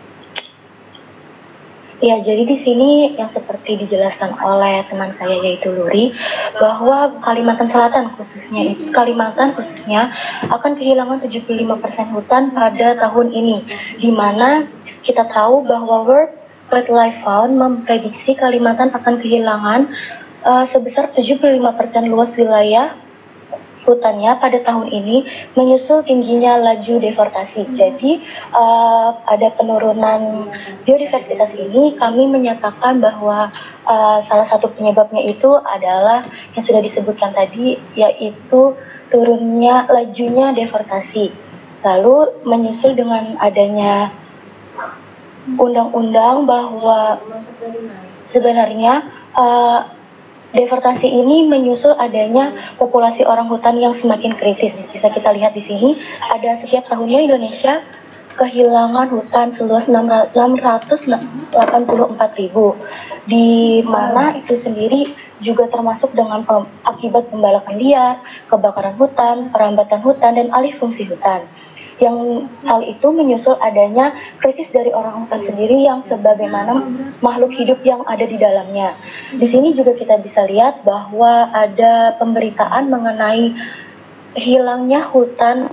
Ya, jadi di sini yang seperti dijelaskan oleh teman saya yaitu Luri, bahwa Kalimantan khususnya akan kehilangan 75% hutan pada tahun ini, di mana kita tahu bahwa World Wildlife Fund memprediksi Kalimantan akan kehilangan sebesar 75% luas wilayah hutannya pada tahun ini, menyusul tingginya laju deforestasi. Jadi ada penurunan biodiversitas ini, kami menyatakan bahwa salah satu penyebabnya itu adalah yang sudah disebutkan tadi, yaitu turunnya lajunya deforestasi. Lalu menyusul dengan adanya undang-undang bahwa sebenarnya deforestasi ini menyusul adanya populasi orang hutan yang semakin kritis. Bisa kita lihat di sini, ada setiap tahunnya Indonesia kehilangan hutan seluas 684.000, di mana itu sendiri juga termasuk dengan akibat pembalakan liar, kebakaran hutan, perambatan hutan, dan alih fungsi hutan. Yang hal itu menyusul adanya krisis dari orang hutan sendiri yang sebagaimana makhluk hidup yang ada di dalamnya. Di sini juga kita bisa lihat bahwa ada pemberitaan mengenai hilangnya hutan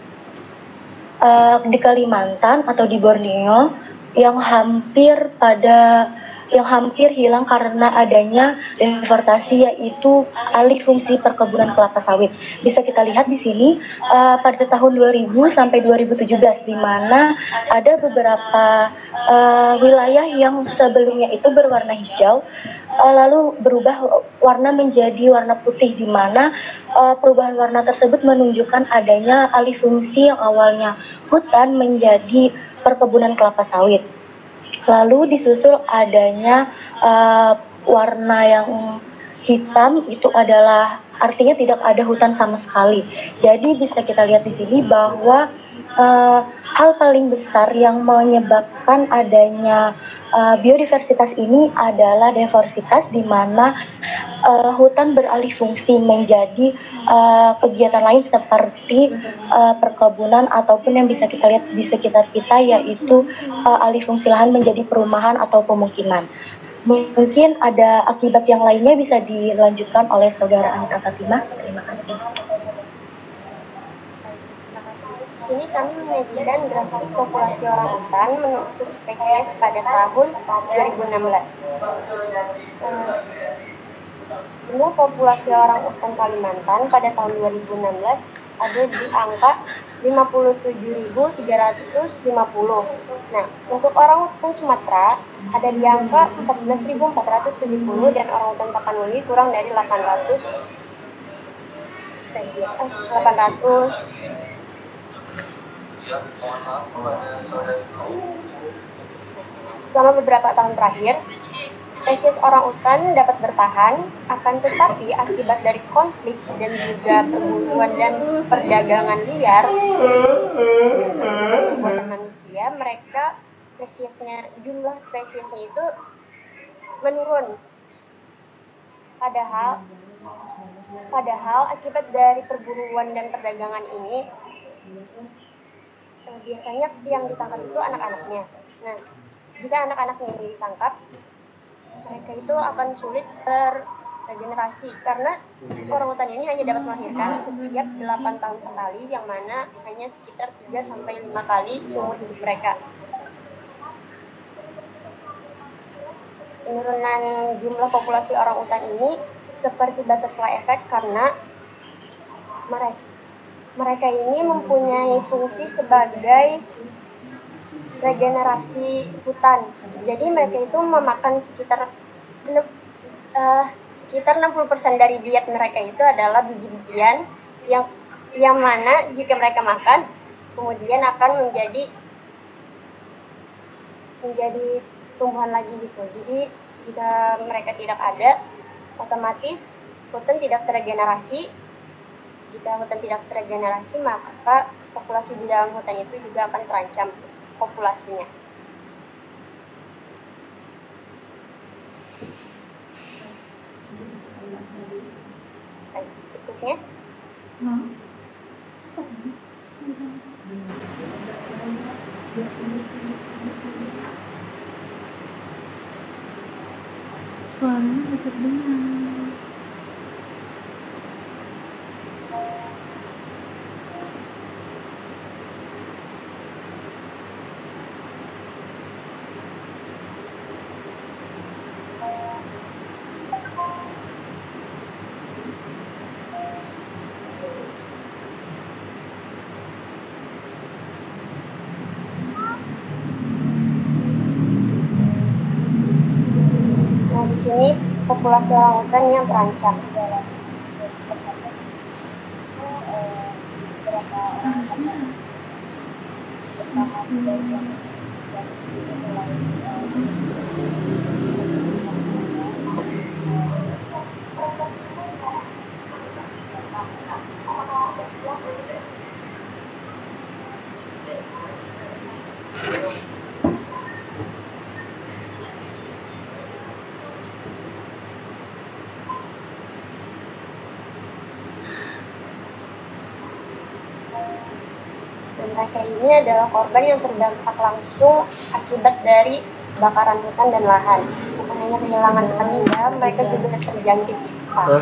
di Kalimantan atau di Borneo yang hampir hilang karena adanya deforestasi, yaitu alih fungsi perkebunan kelapa sawit. Bisa kita lihat di sini pada tahun 2000 sampai 2017, di mana ada beberapa wilayah yang sebelumnya itu berwarna hijau lalu berubah warna menjadi warna putih, di mana perubahan warna tersebut menunjukkan adanya alih fungsi yang awalnya hutan menjadi perkebunan kelapa sawit. Lalu disusul adanya warna yang hitam, itu adalah artinya tidak ada hutan sama sekali. Jadi bisa kita lihat di sini bahwa hal paling besar yang menyebabkan adanya biodiversitas ini adalah deforestasi, di mana hutan beralih fungsi menjadi kegiatan lain seperti perkebunan ataupun yang bisa kita lihat di sekitar kita, yaitu alih fungsi lahan menjadi perumahan atau pemukiman. Mungkin ada akibat yang lainnya bisa dilanjutkan oleh saudara Anita Fatimah. Terima kasih. Di sini kami menyajikan grafik populasi orang hutan menurut subspesies pada tahun 2016. Jumlah populasi orang hutan Kalimantan pada tahun 2016 ada di angka 57.350. Nah, untuk orang utan Sumatera ada di angka 14.470 dan orang utan Tapanuli kurang dari 800 spesies. 800. Selama beberapa tahun terakhir, spesies orang utan dapat bertahan, akan tetapi akibat dari konflik dan juga perburuan dan perdagangan liar buatan manusia, mereka jumlah spesiesnya itu menurun. Padahal akibat dari perburuan dan perdagangan ini biasanya yang ditangkap itu anak-anaknya. Nah, jika anak-anaknya ini ditangkap, mereka itu akan sulit terregenerasi karena orangutan ini hanya dapat melahirkan setiap 8 tahun sekali, yang mana hanya sekitar 3-5 kali seumur hidup mereka. Penurunan jumlah populasi orangutan ini seperti butterfly effect karena mereka ini mempunyai fungsi sebagai regenerasi hutan. Jadi mereka itu memakan sekitar 60% dari diet mereka itu adalah biji-bijian yang mana jika mereka makan kemudian akan menjadi tumbuhan lagi gitu. Jadi jika mereka tidak ada, otomatis hutan tidak terregenerasi. Jika hutan tidak terregenerasi, maka populasi di dalam hutan itu juga akan terancam populasinya. Berikutnya. Suaranya tidak terdengar. Di sini populasi orangutan yang terancam. Mereka ini adalah korban yang terdampak langsung akibat dari kebakaran hutan dan lahan. Bukan hanya kehilangan hutan tinggal, mereka juga terjangkit ispa.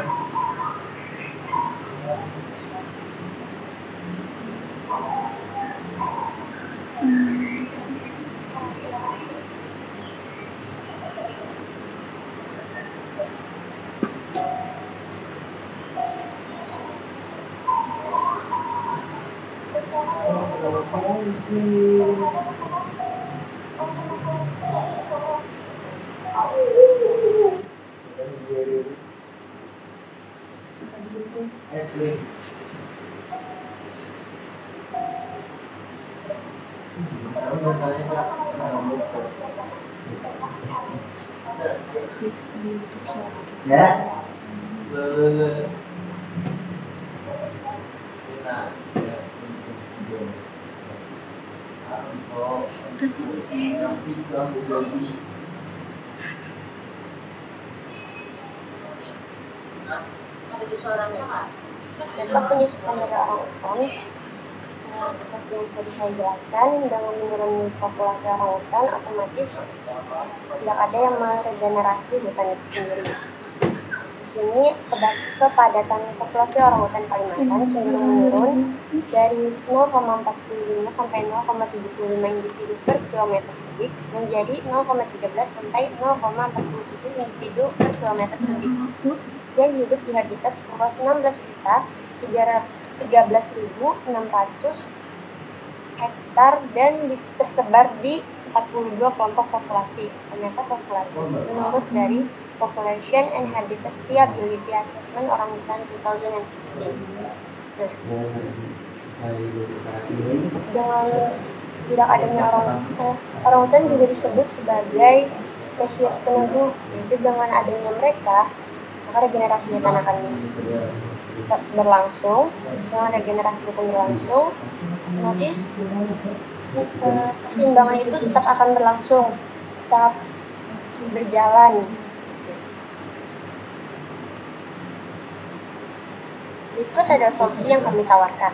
Dampak penyusupan dari orangutan seperti yang tadi saya jelaskan, dengan menurunnya populasi orangutan otomatis tidak ada yang meregenerasi hutan itu sendiri. Di sini kepadatan populasi orangutan Kalimantan cenderung menurun dari 0,45 sampai 0,75 individu per kilometer kubik menjadi 0,13 sampai 0,47 individu per kilometer kubik yang hidup di habitat seluas 16.313.600 hektar dan tersebar di 42 kelompok populasi. Ternyata populasi menurut dari Population and Habitat Viability Assessment Orangutan 2016. Dengan tidak adanya orangutan juga disebut sebagai spesies peneduh. Jadi dengan adanya mereka, maka regenerasi hutan akan berlangsung. Dengan regenerasi hutan berlangsung, otomatis keseimbangan itu tetap akan berlangsung, tetap berjalan. Itu adalah solusi yang kami tawarkan.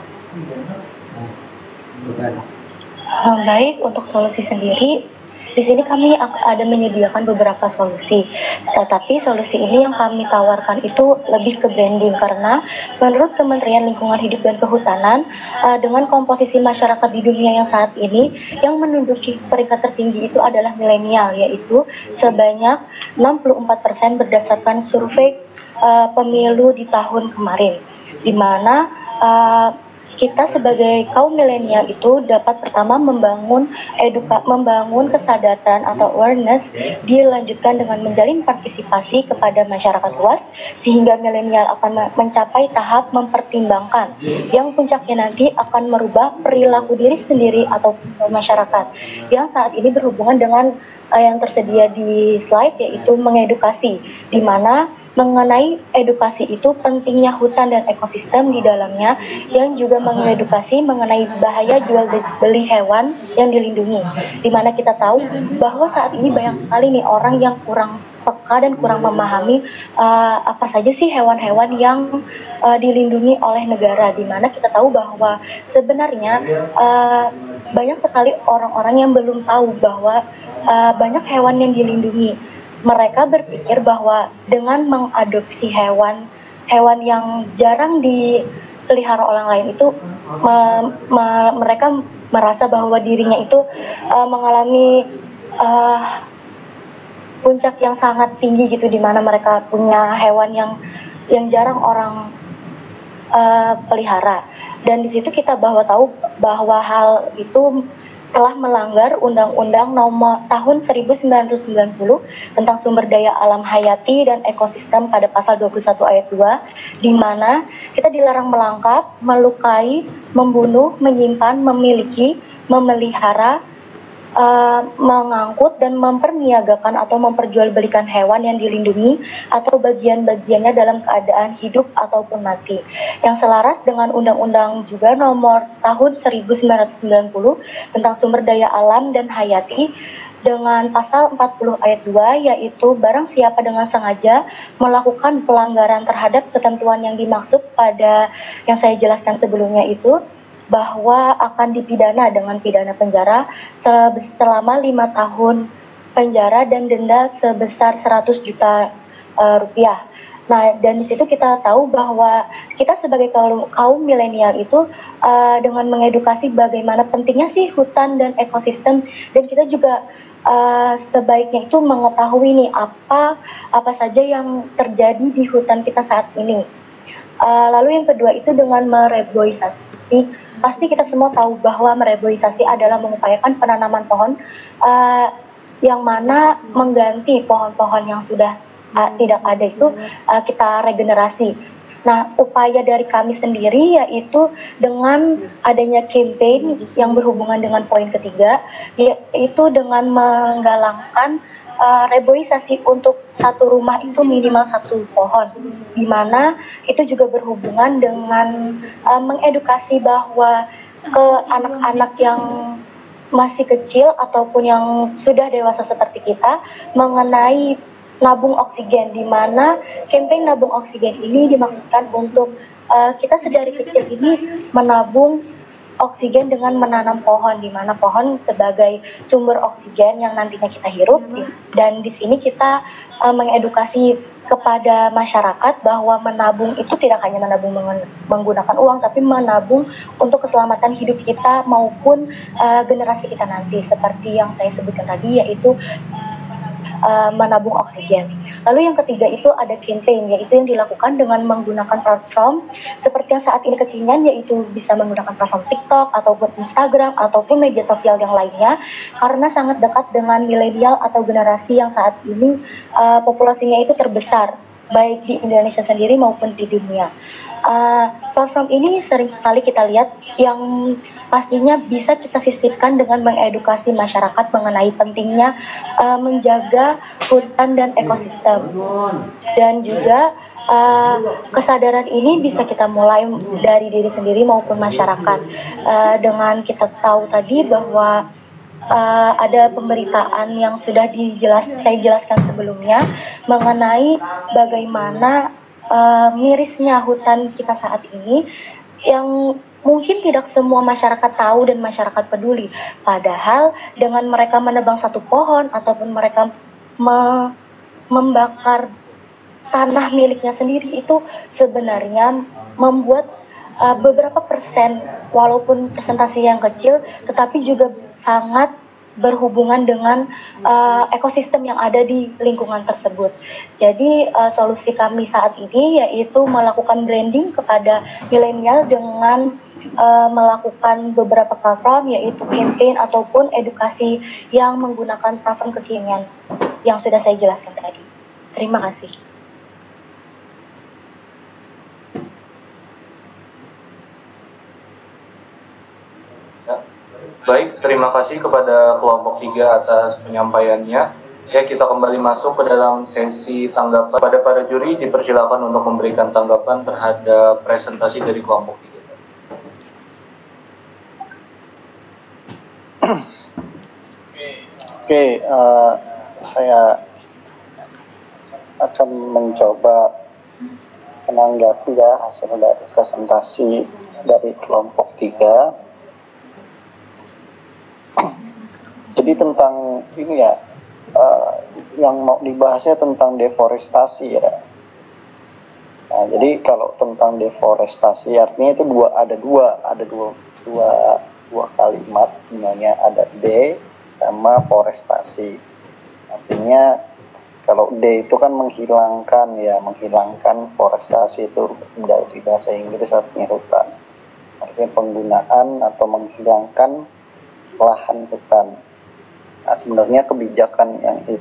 Baik, untuk solusi sendiri, di sini kami ada menyediakan beberapa solusi. Tetapi solusi ini yang kami tawarkan itu lebih ke branding, karena menurut Kementerian Lingkungan Hidup dan Kehutanan, dengan komposisi masyarakat di dunia yang saat ini, yang menduduki peringkat tertinggi itu adalah milenial, yaitu sebanyak 64% berdasarkan survei pemilu di tahun kemarin, di mana kita sebagai kaum milenial itu dapat pertama membangun kesadaran atau awareness, dilanjutkan dengan menjalin partisipasi kepada masyarakat luas, sehingga milenial akan mencapai tahap mempertimbangkan, yang puncaknya nanti akan merubah perilaku diri sendiri atau masyarakat, yang saat ini berhubungan dengan yang tersedia di slide, yaitu mengedukasi, di mana mengenai edukasi itu pentingnya hutan dan ekosistem di dalamnya, yang juga mengedukasi mengenai bahaya jual beli hewan yang dilindungi, di mana kita tahu bahwa saat ini banyak sekali nih orang yang kurang peka dan kurang memahami apa saja sih hewan-hewan yang dilindungi oleh negara, di mana kita tahu bahwa sebenarnya banyak sekali orang-orang yang belum tahu bahwa banyak hewan yang dilindungi. Mereka berpikir bahwa dengan mengadopsi hewan yang jarang dipelihara orang lain itu, mereka merasa bahwa dirinya itu mengalami puncak yang sangat tinggi gitu, di mana mereka punya hewan yang jarang orang pelihara. Dan di situ kita tahu bahwa hal itu telah melanggar Undang-Undang Nomor Tahun 1990 tentang Sumber Daya Alam Hayati dan Ekosistem pada pasal 21 ayat 2, di mana kita dilarang melangkap, melukai, membunuh, menyimpan, memiliki, memelihara, mengangkut dan memperniagakan atau memperjualbelikan hewan yang dilindungi atau bagian-bagiannya dalam keadaan hidup ataupun mati, yang selaras dengan Undang-Undang juga Nomor Tahun 1990 tentang Sumber Daya Alam dan Hayati, dengan pasal 40 ayat 2, yaitu barang siapa dengan sengaja melakukan pelanggaran terhadap ketentuan yang dimaksud pada yang saya jelaskan sebelumnya itu, bahwa akan dipidana dengan pidana penjara selama 5 tahun penjara dan denda sebesar 100 juta rupiah. Nah, dan di situ kita tahu bahwa kita sebagai kaum milenial itu dengan mengedukasi bagaimana pentingnya sih hutan dan ekosistem, dan kita juga sebaiknya itu mengetahui nih apa saja yang terjadi di hutan kita saat ini. Lalu yang kedua itu dengan mereboisasi. Pasti kita semua tahu bahwa mereboisasi adalah mengupayakan penanaman pohon yang mana mengganti pohon-pohon yang sudah tidak ada itu, kita regenerasi. Nah, upaya dari kami sendiri yaitu dengan adanya campaign yang berhubungan dengan poin ketiga, yaitu dengan menggalangkan reboisasi untuk satu rumah itu minimal 1 pohon, di mana itu juga berhubungan dengan mengedukasi bahwa ke anak-anak yang masih kecil ataupun yang sudah dewasa seperti kita mengenai nabung oksigen, di mana campaign nabung oksigen ini dimaksudkan untuk kita sedari kecil ini menabung oksigen dengan menanam pohon, di mana pohon sebagai sumber oksigen yang nantinya kita hirup, dan di sini kita mengedukasi kepada masyarakat bahwa menabung itu tidak hanya menabung menggunakan uang, tapi menabung untuk keselamatan hidup kita maupun generasi kita nanti, seperti yang saya sebutkan tadi, yaitu menabung oksigen. Lalu yang ketiga itu ada campaign, yaitu yang dilakukan dengan menggunakan platform seperti yang saat ini kekinian, yaitu bisa menggunakan platform TikTok ataupun Instagram ataupun media sosial yang lainnya, karena sangat dekat dengan milenial atau generasi yang saat ini populasinya itu terbesar baik di Indonesia sendiri maupun di dunia. Platform ini sering sekali kita lihat yang pastinya bisa kita sisipkan dengan mengedukasi masyarakat mengenai pentingnya menjaga hutan dan ekosistem. Dan juga kesadaran ini bisa kita mulai dari diri sendiri maupun masyarakat. Dengan kita tahu tadi bahwa ada pemberitaan yang sudah saya jelaskan sebelumnya mengenai bagaimana mirisnya hutan kita saat ini, yang mungkin tidak semua masyarakat tahu dan masyarakat peduli. Padahal dengan mereka menebang satu pohon ataupun mereka membakar tanah miliknya sendiri, itu sebenarnya membuat beberapa persen, walaupun presentasi yang kecil, tetapi juga sangat berhubungan dengan ekosistem yang ada di lingkungan tersebut. Jadi solusi kami saat ini yaitu melakukan branding kepada milenial dengan melakukan beberapa platform, yaitu campaign ataupun edukasi yang menggunakan platform kekinian yang sudah saya jelaskan tadi. Terima kasih. Baik, terima kasih kepada kelompok 3 atas penyampaiannya. Ya, kita kembali masuk ke dalam sesi tanggapan. Pada para juri dipersilakan untuk memberikan tanggapan terhadap presentasi dari kelompok 3. Oke, saya akan mencoba menanggapi ya hasil dari presentasi dari kelompok 3. Jadi tentang ini ya, yang mau dibahasnya tentang deforestasi ya. Nah, jadi kalau tentang deforestasi artinya itu ada dua kalimat sebenarnya, ada D sama forestasi. Artinya kalau D itu kan menghilangkan, forestasi itu dari bahasa Inggris artinya hutan. Artinya penggunaan atau menghilangkan lahan hutan. Nah, sebenarnya kebijakan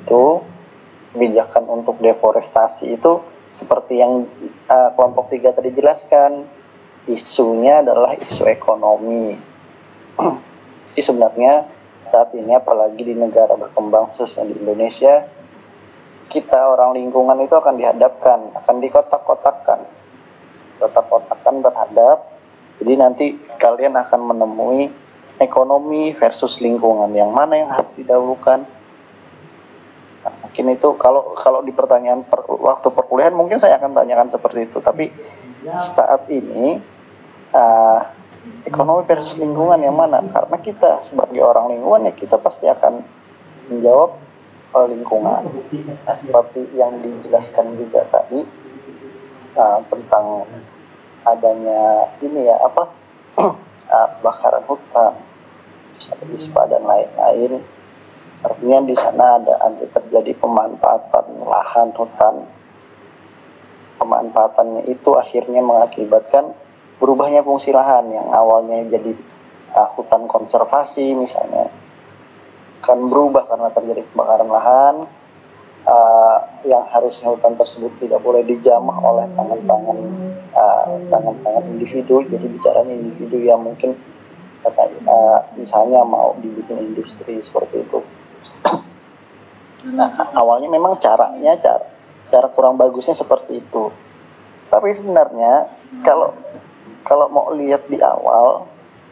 untuk deforestasi itu seperti yang kelompok 3 tadi jelaskan, isunya adalah isu ekonomi. Jadi sebenarnya saat ini apalagi di negara berkembang khususnya di Indonesia, kita orang lingkungan itu akan dikotak-kotakkan terhadap, jadi nanti kalian akan menemui ekonomi versus lingkungan, yang mana yang harus didahulukan. Nah, mungkin itu kalau di pertanyaan waktu perkuliahan mungkin saya akan tanyakan seperti itu, tapi saat ini ekonomi versus lingkungan yang mana, karena kita sebagai orang lingkungan ya kita pasti akan menjawab lingkungan. Nah, seperti yang dijelaskan juga tadi tentang adanya ini ya kebakaran hutan, ispa dan lain-lain. Artinya di sana ada terjadi pemanfaatan lahan hutan. Pemanfaatannya itu akhirnya mengakibatkan berubahnya fungsi lahan yang awalnya jadi hutan konservasi misalnya, akan berubah karena terjadi kebakaran lahan. Yang harusnya hutan tersebut tidak boleh dijamah oleh tangan-tangan individu. Jadi bicaranya individu yang mungkin misalnya mau dibikin industri seperti itu. Nah, awalnya memang cara kurang bagusnya seperti itu. Tapi sebenarnya kalau mau lihat di awal,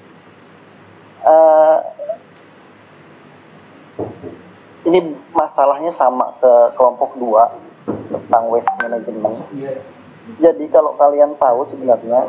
ini masalahnya sama ke kelompok 2 tentang waste management. Jadi kalau kalian tahu sebenarnya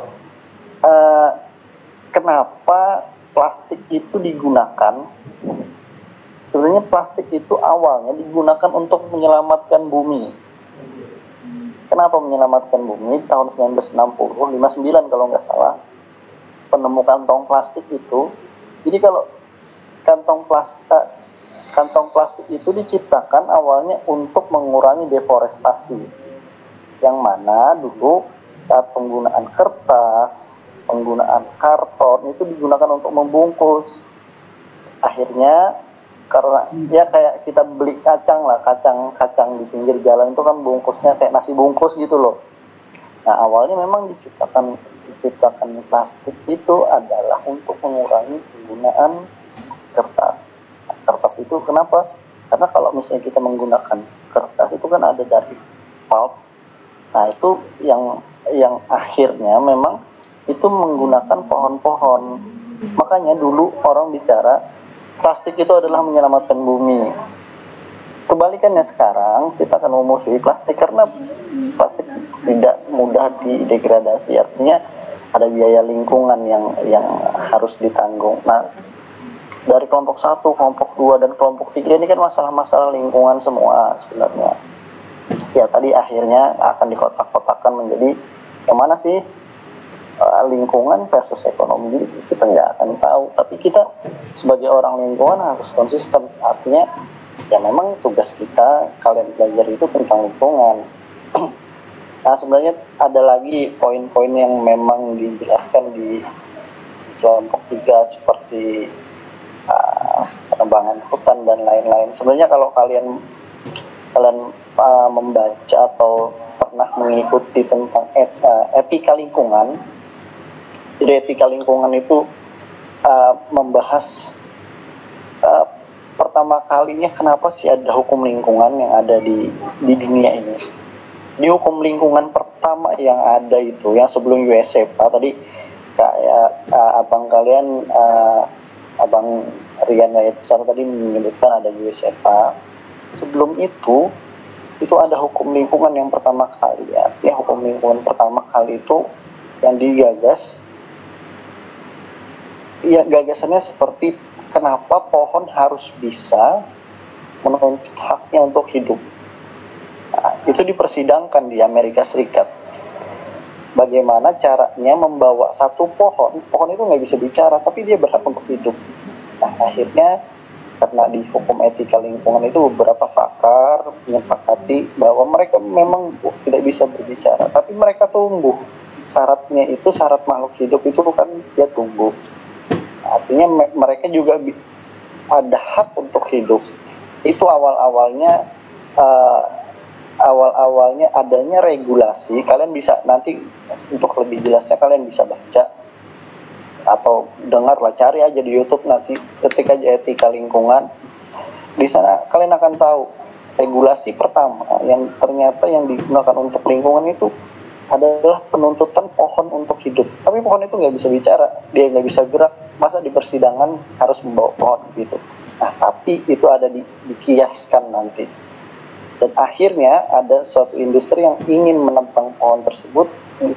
kenapa plastik itu digunakan sebenarnya plastik itu awalnya digunakan untuk menyelamatkan bumi. Kenapa menyelamatkan bumi? Tahun 1960, 59 kalau nggak salah, penemukan kantong plastik itu. Jadi kalau kantong plastik itu diciptakan awalnya untuk mengurangi deforestasi, yang mana dulu saat penggunaan kertas, penggunaan karton itu digunakan untuk membungkus. Akhirnya karena ya kayak kita beli kacang di pinggir jalan itu kan bungkusnya kayak nasi bungkus gitu loh. Nah awalnya memang diciptakan plastik itu adalah untuk mengurangi penggunaan kertas. Kertas itu kenapa? Karena kalau misalnya kita menggunakan kertas itu kan ada dari pulp. Nah itu yang akhirnya memang itu menggunakan pohon-pohon. Makanya dulu orang bicara plastik itu adalah menyelamatkan bumi. Kebalikannya sekarang kita akan memusuhi plastik karena plastik tidak mudah didegradasi. Artinya ada biaya lingkungan yang harus ditanggung. Nah dari kelompok 1, kelompok 2, dan kelompok 3 ini kan masalah-masalah lingkungan semua sebenarnya. Ya tadi akhirnya akan dikotak-kotakan menjadi kemana sih lingkungan versus ekonomi. Jadi kita nggak akan tahu. Tapi kita sebagai orang lingkungan harus konsisten. Artinya ya memang tugas kita kalian belajar itu tentang lingkungan. Nah sebenarnya ada lagi poin-poin yang memang dijelaskan di kelompok 3 seperti penebangan hutan dan lain-lain. Sebenarnya kalau kalian membaca atau pernah mengikuti tentang etika lingkungan, jadi etika lingkungan itu membahas pertama kalinya kenapa sih ada hukum lingkungan yang ada di dunia ini. Di hukum lingkungan pertama yang ada itu yang sebelum USEPA tadi kayak abang Rian Yaitsar tadi menyebutkan ada USEPA. Sebelum itu ada hukum lingkungan yang pertama kali ya. Artinya hukum lingkungan pertama kali itu yang digagas, ya gagasannya seperti kenapa pohon harus bisa menuntut haknya untuk hidup. Nah, itu dipersidangkan di Amerika Serikat. Bagaimana caranya membawa satu pohon itu nggak bisa bicara, tapi dia berhak untuk hidup. Nah, akhirnya karena di hukum etika lingkungan itu beberapa pakar menyepakati bahwa mereka memang tidak bisa berbicara, tapi mereka tumbuh. Syaratnya itu, syarat makhluk hidup itu kan dia tumbuh. Artinya mereka juga ada hak untuk hidup. Itu awal-awalnya adanya regulasi. Kalian bisa nanti untuk lebih jelasnya kalian bisa baca atau dengar lah, cari aja di YouTube nanti ketik aja etika lingkungan. Di sana kalian akan tahu regulasi pertama yang ternyata yang digunakan untuk lingkungan itu adalah penuntutan pohon untuk hidup. Tapi pohon itu nggak bisa bicara, dia nggak bisa gerak. Masa di persidangan harus membawa pohon gitu. Nah tapi itu ada dikiaskan nanti. Dan akhirnya ada suatu industri yang ingin menebang pohon tersebut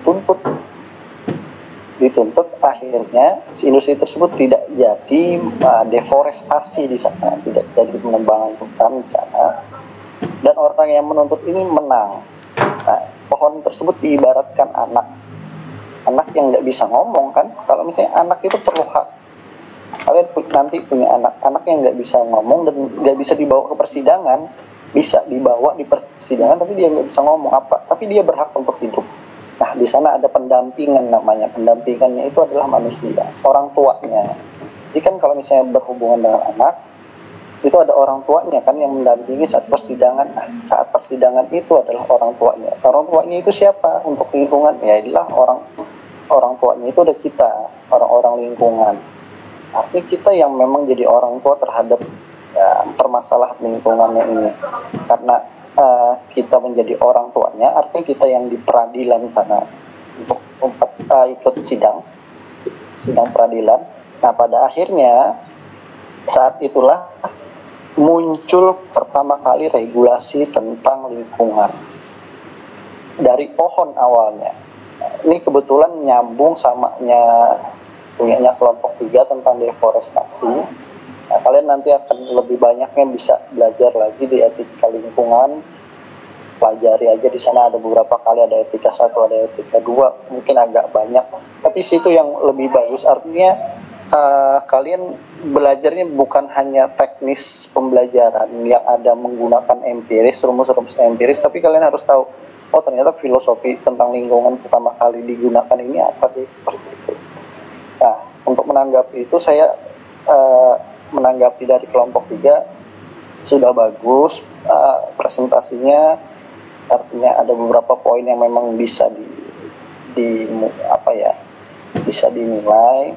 dituntut akhirnya si industri tersebut tidak jadi deforestasi di sana, tidak jadi penebangan hutan di sana, dan orang yang menuntut ini menang. Nah, pohon tersebut diibaratkan anak yang nggak bisa ngomong kan. Kalau misalnya anak itu perlu hak, kalian nanti punya anak yang nggak bisa ngomong dan nggak bisa dibawa ke persidangan, bisa dibawa di persidangan tapi dia nggak bisa ngomong apa, tapi dia berhak untuk hidup. Nah di sana ada pendampingan namanya. Pendampingannya itu adalah manusia, orang tuanya. Jadi kan kalau misalnya berhubungan dengan anak itu ada orang tuanya kan yang mendampingi saat persidangan. Nah, saat persidangan itu adalah orang tuanya. Orang tuanya itu siapa untuk lingkungan? Ya adalah orang tuanya itu ada kita, orang-orang lingkungan. Artinya kita yang memang jadi orang tua terhadap permasalahan lingkungannya ini. Karena kita menjadi orang tuanya, artinya kita yang di peradilan sana untuk ikut sidang peradilan. Nah pada akhirnya saat itulah muncul pertama kali regulasi tentang lingkungan dari pohon awalnya. Ini kebetulan nyambung punyanya kelompok 3 tentang deforestasi. Nah, kalian nanti akan lebih banyaknya bisa belajar lagi di etika lingkungan. Pelajari aja di sana, ada beberapa kali ada etika 1, ada etika 2, mungkin agak banyak, tapi situ yang lebih bagus. Artinya kalian belajarnya bukan hanya teknis pembelajaran yang ada menggunakan empiris, rumus-rumus empiris, tapi kalian harus tahu, oh ternyata filosofi tentang lingkungan pertama kali digunakan ini apa sih, seperti itu. Nah, untuk menanggapi itu saya menanggapi dari kelompok 3 sudah bagus presentasinya, artinya ada beberapa poin yang memang bisa bisa dinilai.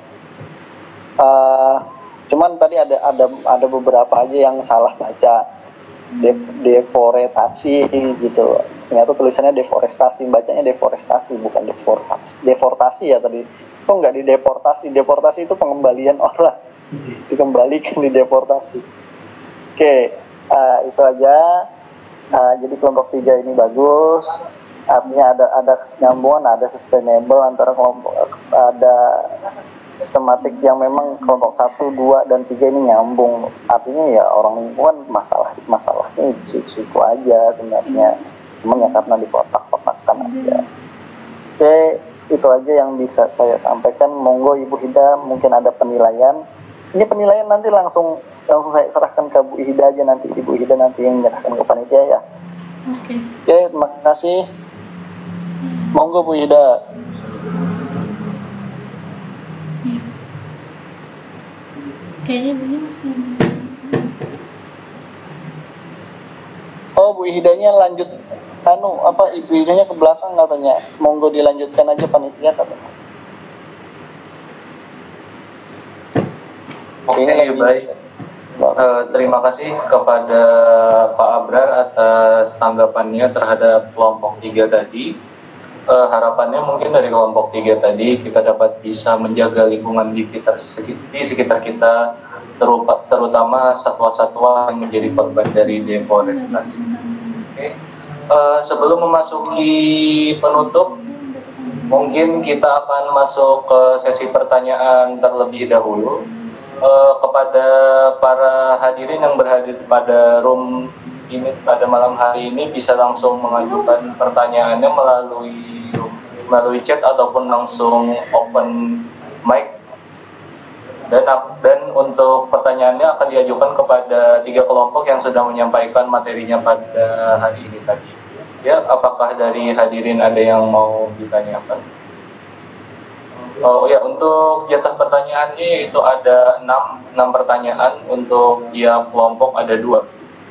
Cuman tadi ada beberapa aja yang salah baca, deforestasi gitu. Ternyata tulisannya deforestasi, bacanya deforestasi bukan deportasi ya tadi. Itu nggak deportasi itu pengembalian orang, dikembalikan di deportasi. Oke, itu aja. Jadi kelompok 3 ini bagus, artinya ada kesinambungan, ada sustainable antara kelompok, ada sistematik yang memang kelompok 1, 2, dan 3 ini nyambung. Artinya ya orang lingkungan masalahnya di situ aja sebenarnya, cuman ya karena dikotak-kotakkan aja. Oke, itu aja yang bisa saya sampaikan. Monggo Ibu Hida, mungkin ada penilaian. Ini penilaian nanti langsung saya serahkan ke Bu Hida aja, nanti Ibu Hida nanti yang menyerahkan ke panitia ya. Oke. Oke, terima kasih. Monggo Bu Hida. Kayaknya ini masih. Oh, Bu Hidanya lanjut Ibu Hidanya ke belakang katanya. Monggo dilanjutkan aja panitia katanya. Oke, baik. Terima kasih kepada Pak Abrar atas tanggapannya terhadap kelompok 3 tadi. Harapannya mungkin dari kelompok 3 tadi kita dapat bisa menjaga lingkungan di sekitar kita, terutama satwa-satwa yang menjadi korban dari deforestasi. Oke. Sebelum memasuki penutup, mungkin kita akan masuk ke sesi pertanyaan terlebih dahulu. Kepada para hadirin yang berhadir pada room ini pada malam hari ini bisa langsung mengajukan pertanyaannya melalui chat ataupun langsung open mic, dan untuk pertanyaannya akan diajukan kepada 3 kelompok yang sudah menyampaikan materinya pada hari ini tadi. Ya, apakah dari hadirin ada yang mau ditanyakan? Oh ya, untuk jatah pertanyaannya itu ada 6 pertanyaan, untuk tiap kelompok ada 2.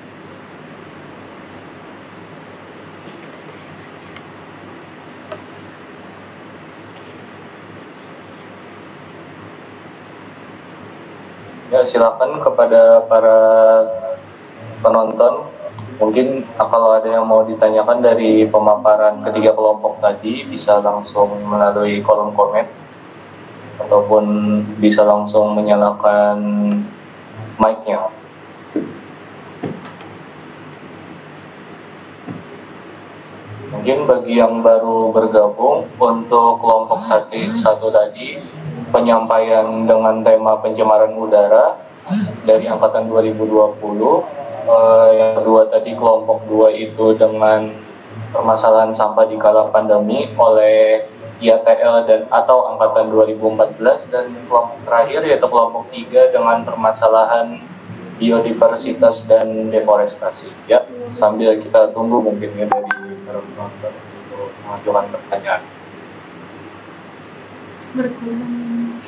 Ya, silakan kepada para penonton. Mungkin kalau ada yang mau ditanyakan dari pemaparan ketiga kelompok tadi, bisa langsung melalui kolom komen ataupun bisa langsung menyalakan mic-nya. Mungkin bagi yang baru bergabung, untuk kelompok 1 tadi penyampaian dengan tema pencemaran udara dari angkatan 2020. Yang kedua tadi kelompok 2 itu dengan permasalahan sampah di kala pandemi oleh IATL dan atau angkatan 2014, dan kelompok terakhir yaitu kelompok 3 dengan permasalahan biodiversitas dan deforestasi. Ya, sambil kita tunggu mungkin ya dari para penonton untuk mengajukan pertanyaan. Berkurang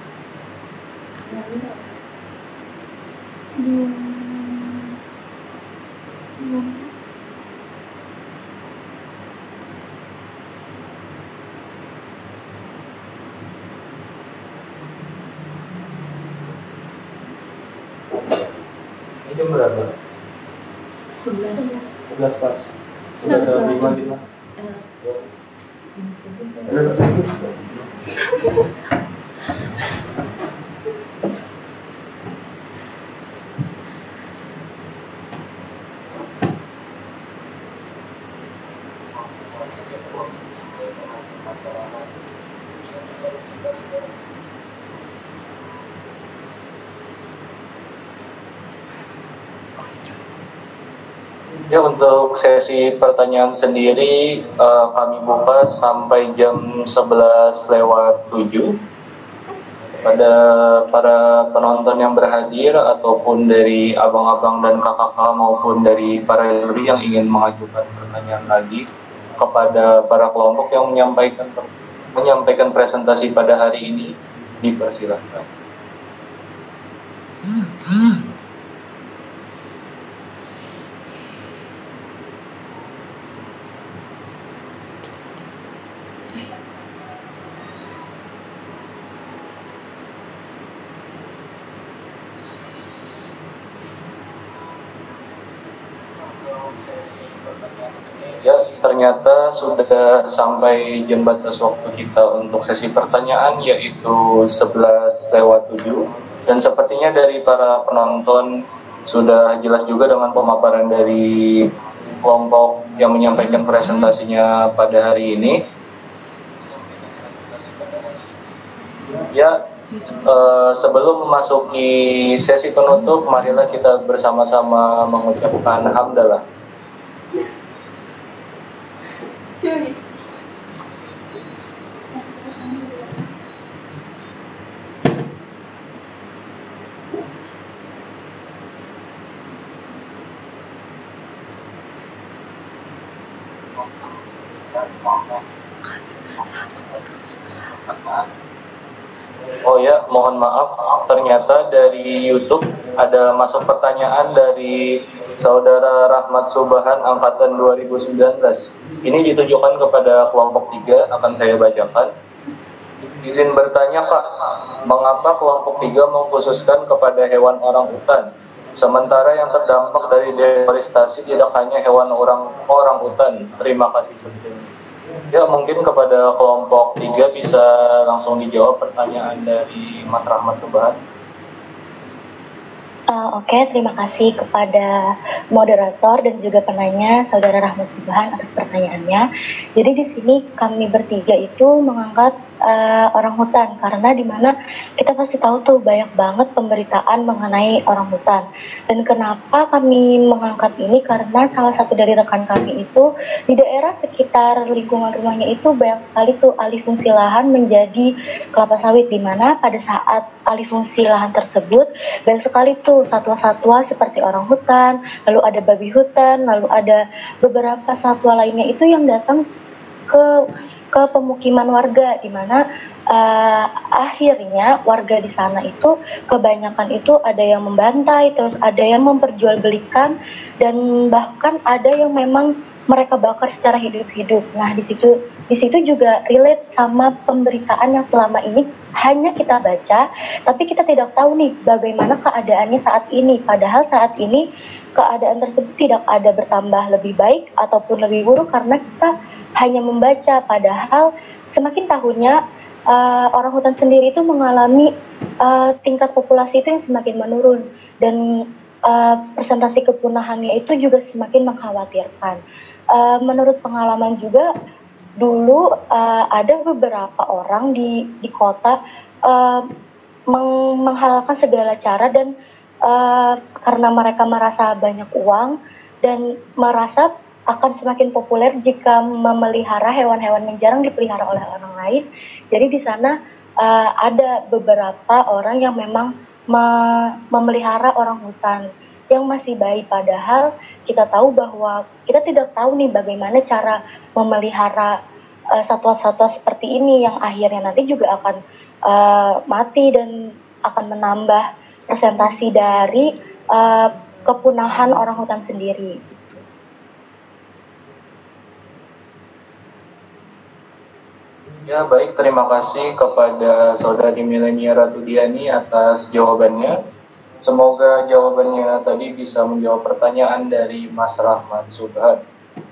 2. Jam berapa? 11 pas. 11:05 gitu. Ya, untuk sesi pertanyaan sendiri kami buka sampai jam 11:07. Pada para penonton yang berhadir ataupun dari abang-abang dan kakak-kakak maupun dari para juri yang ingin mengajukan pertanyaan lagi kepada para kelompok yang menyampaikan presentasi pada hari ini, dipersilahkan. Ya, ternyata sudah sampai jam batas waktu kita untuk sesi pertanyaan, yaitu 11:07. Dan sepertinya dari para penonton sudah jelas juga dengan pemaparan dari kelompok yang menyampaikan presentasinya pada hari ini. Ya, sebelum memasuki sesi penutup, marilah kita bersama-sama mengucapkan hamdalah. Oh ya, mohon maaf, ternyata dari YouTube ada masuk pertanyaan dari Saudara Rahmat Subahan angkatan 2019. Ini ditujukan kepada kelompok 3, akan saya bacakan. Izin bertanya Pak, mengapa kelompok 3 mengkhususkan kepada hewan orangutan? Sementara yang terdampak dari deforestasi tidak hanya hewan orangutan. Terima kasih sebelumnya. Ya, mungkin kepada kelompok 3 bisa langsung dijawab pertanyaan dari Mas Rahmat Subahan. Oke, terima kasih kepada moderator dan juga penanya Saudara Rahmat Subahan atas pertanyaannya. Jadi di sini kami bertiga itu mengangkat orangutan karena di mana kita pasti tahu tuh banyak banget pemberitaan mengenai orangutan. Dan kenapa kami mengangkat ini karena salah satu dari rekan kami itu di daerah sekitar lingkungan rumahnya itu banyak sekali tuh alih fungsi lahan menjadi kelapa sawit, di mana pada saat alih fungsi lahan tersebut banyak sekali tuh satwa-satwa seperti orangutan, lalu ada babi hutan, lalu ada beberapa satwa lainnya itu yang datang ke pemukiman warga, di mana akhirnya warga di sana itu kebanyakan itu ada yang membantai, terus ada yang memperjualbelikan, dan bahkan ada yang memang mereka bakar secara hidup-hidup. Nah, di situ juga relate sama pemberitaan yang selama ini hanya kita baca, tapi kita tidak tahu nih bagaimana keadaannya saat ini. Padahal saat ini keadaan tersebut tidak ada bertambah lebih baik ataupun lebih buruk karena kita hanya membaca. Padahal semakin tahunnya orangutan sendiri itu mengalami tingkat populasi itu yang semakin menurun, dan persentase kepunahannya itu juga semakin mengkhawatirkan. Menurut pengalaman juga dulu ada beberapa orang di kota menghalalkan segala cara, dan karena mereka merasa banyak uang dan merasa akan semakin populer jika memelihara hewan-hewan yang jarang dipelihara oleh orang lain. Jadi di sana ada beberapa orang yang memang memelihara orangutan yang masih bayi, padahal kita tahu bahwa kita tidak tahu nih bagaimana cara memelihara satwa-satwa seperti ini yang akhirnya nanti juga akan mati dan akan menambah presentasi dari kepunahan orangutan sendiri. Ya, baik, terima kasih kepada Saudari Milenia Ratudiani atas jawabannya. Semoga jawabannya tadi bisa menjawab pertanyaan dari Mas Rahmat Subahan.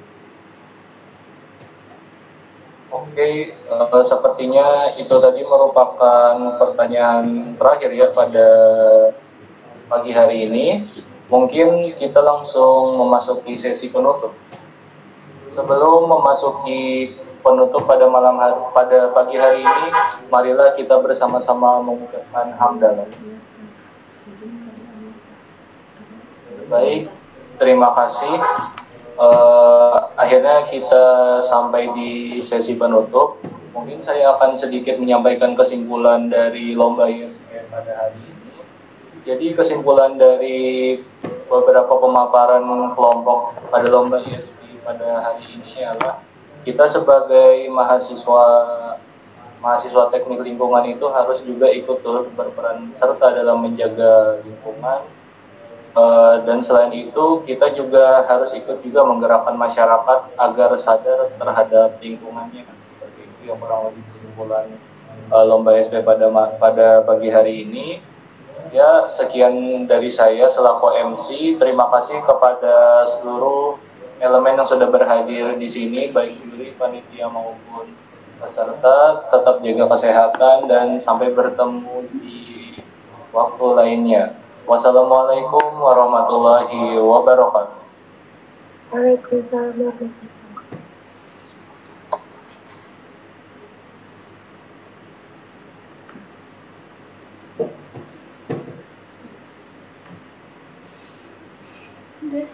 Oke, sepertinya itu tadi merupakan pertanyaan terakhir ya pada pagi hari ini. Mungkin kita langsung memasuki sesi penutup. Sebelum memasuki penutup pada pagi hari ini, marilah kita bersama-sama mengucapkan hamdalah. Baik, terima kasih. akhirnya kita sampai di sesi penutup. Mungkin saya akan sedikit menyampaikan kesimpulan dari lomba ISP pada hari ini. Jadi kesimpulan dari beberapa pemaparan kelompok pada lomba ISP pada hari ini adalah kita sebagai mahasiswa teknik lingkungan itu harus juga ikut turut berperan serta dalam menjaga lingkungan. Dan selain itu kita juga harus ikut juga menggerakkan masyarakat agar sadar terhadap lingkungannya, seperti itu yang kurang lebih kesimpulan lomba ISP pada pagi hari ini. Ya, sekian dari saya selaku MC. Terima kasih kepada seluruh elemen yang sudah berhadir di sini, baik juri, panitia maupun peserta. Tetap jaga kesehatan dan sampai bertemu di waktu lainnya. Wassalamualaikum warahmatullahi wabarakatuh. Waalaikumsalam warahmatullahi Udah.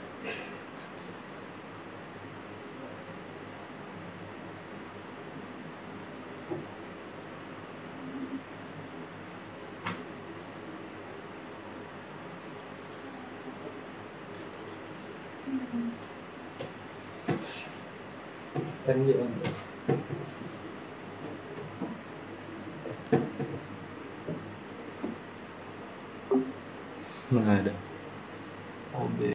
Nggak ada.